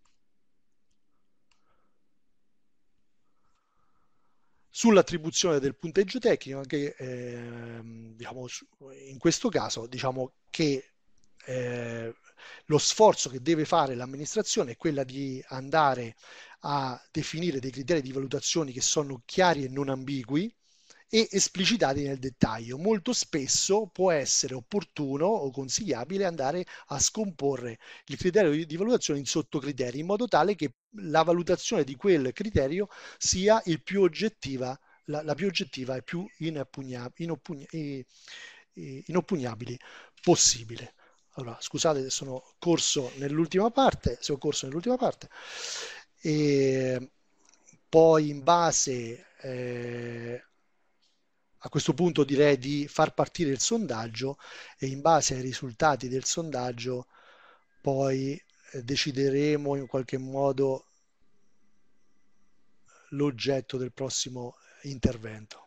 Sull'attribuzione del punteggio tecnico, anche diciamo, in questo caso diciamo che lo sforzo che deve fare l'amministrazione è quella di andare a definire dei criteri di valutazione che sono chiari e non ambigui e esplicitati nel dettaglio. Molto spesso può essere opportuno o consigliabile andare a scomporre il criterio di valutazione in sottocriteri, in modo tale che la valutazione di quel criterio sia il più oggettiva, la più oggettiva e più inoppugnabili possibile. Allora, scusate se sono corso nell'ultima parte, e poi in base a questo punto direi di far partire il sondaggio e in base ai risultati del sondaggio poi decideremo in qualche modo l'oggetto del prossimo intervento.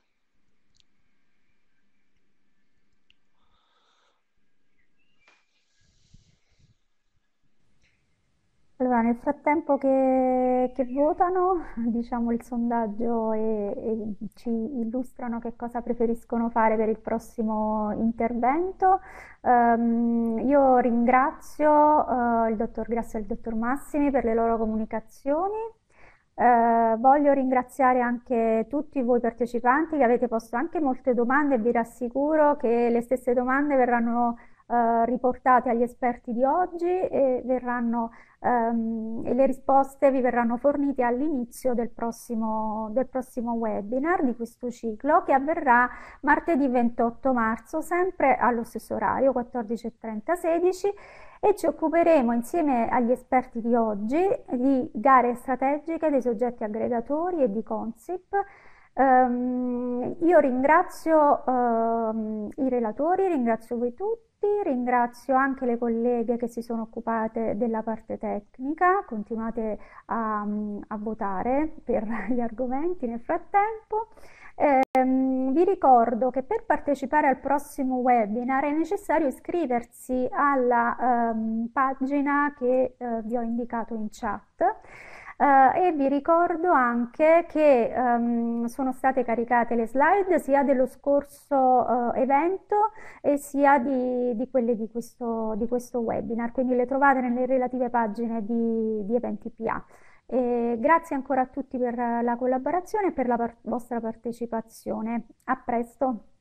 Allora, nel frattempo che votano, diciamo il sondaggio e ci illustrano che cosa preferiscono fare per il prossimo intervento, io ringrazio il dottor Grasso e il dottor Massimi per le loro comunicazioni. Voglio ringraziare anche tutti voi partecipanti che avete posto anche molte domande e vi rassicuro che le stesse domande verranno riportate agli esperti di oggi e e le risposte vi verranno fornite all'inizio del prossimo webinar di questo ciclo, che avverrà martedì 28 marzo, sempre allo stesso orario, 14:30, 16, e ci occuperemo insieme agli esperti di oggi di gare strategiche dei soggetti aggregatori e di Consip. Io ringrazio i relatori, ringrazio voi tutti. Ringrazio anche le colleghe che si sono occupate della parte tecnica, continuate a votare per gli argomenti nel frattempo. Vi ricordo che per partecipare al prossimo webinar è necessario iscriversi alla pagina che vi ho indicato in chat. E vi ricordo anche che sono state caricate le slide sia dello scorso evento e sia di quelle di questo webinar, quindi le trovate nelle relative pagine di Eventi PA. Grazie ancora a tutti per la collaborazione e per la vostra partecipazione. A presto!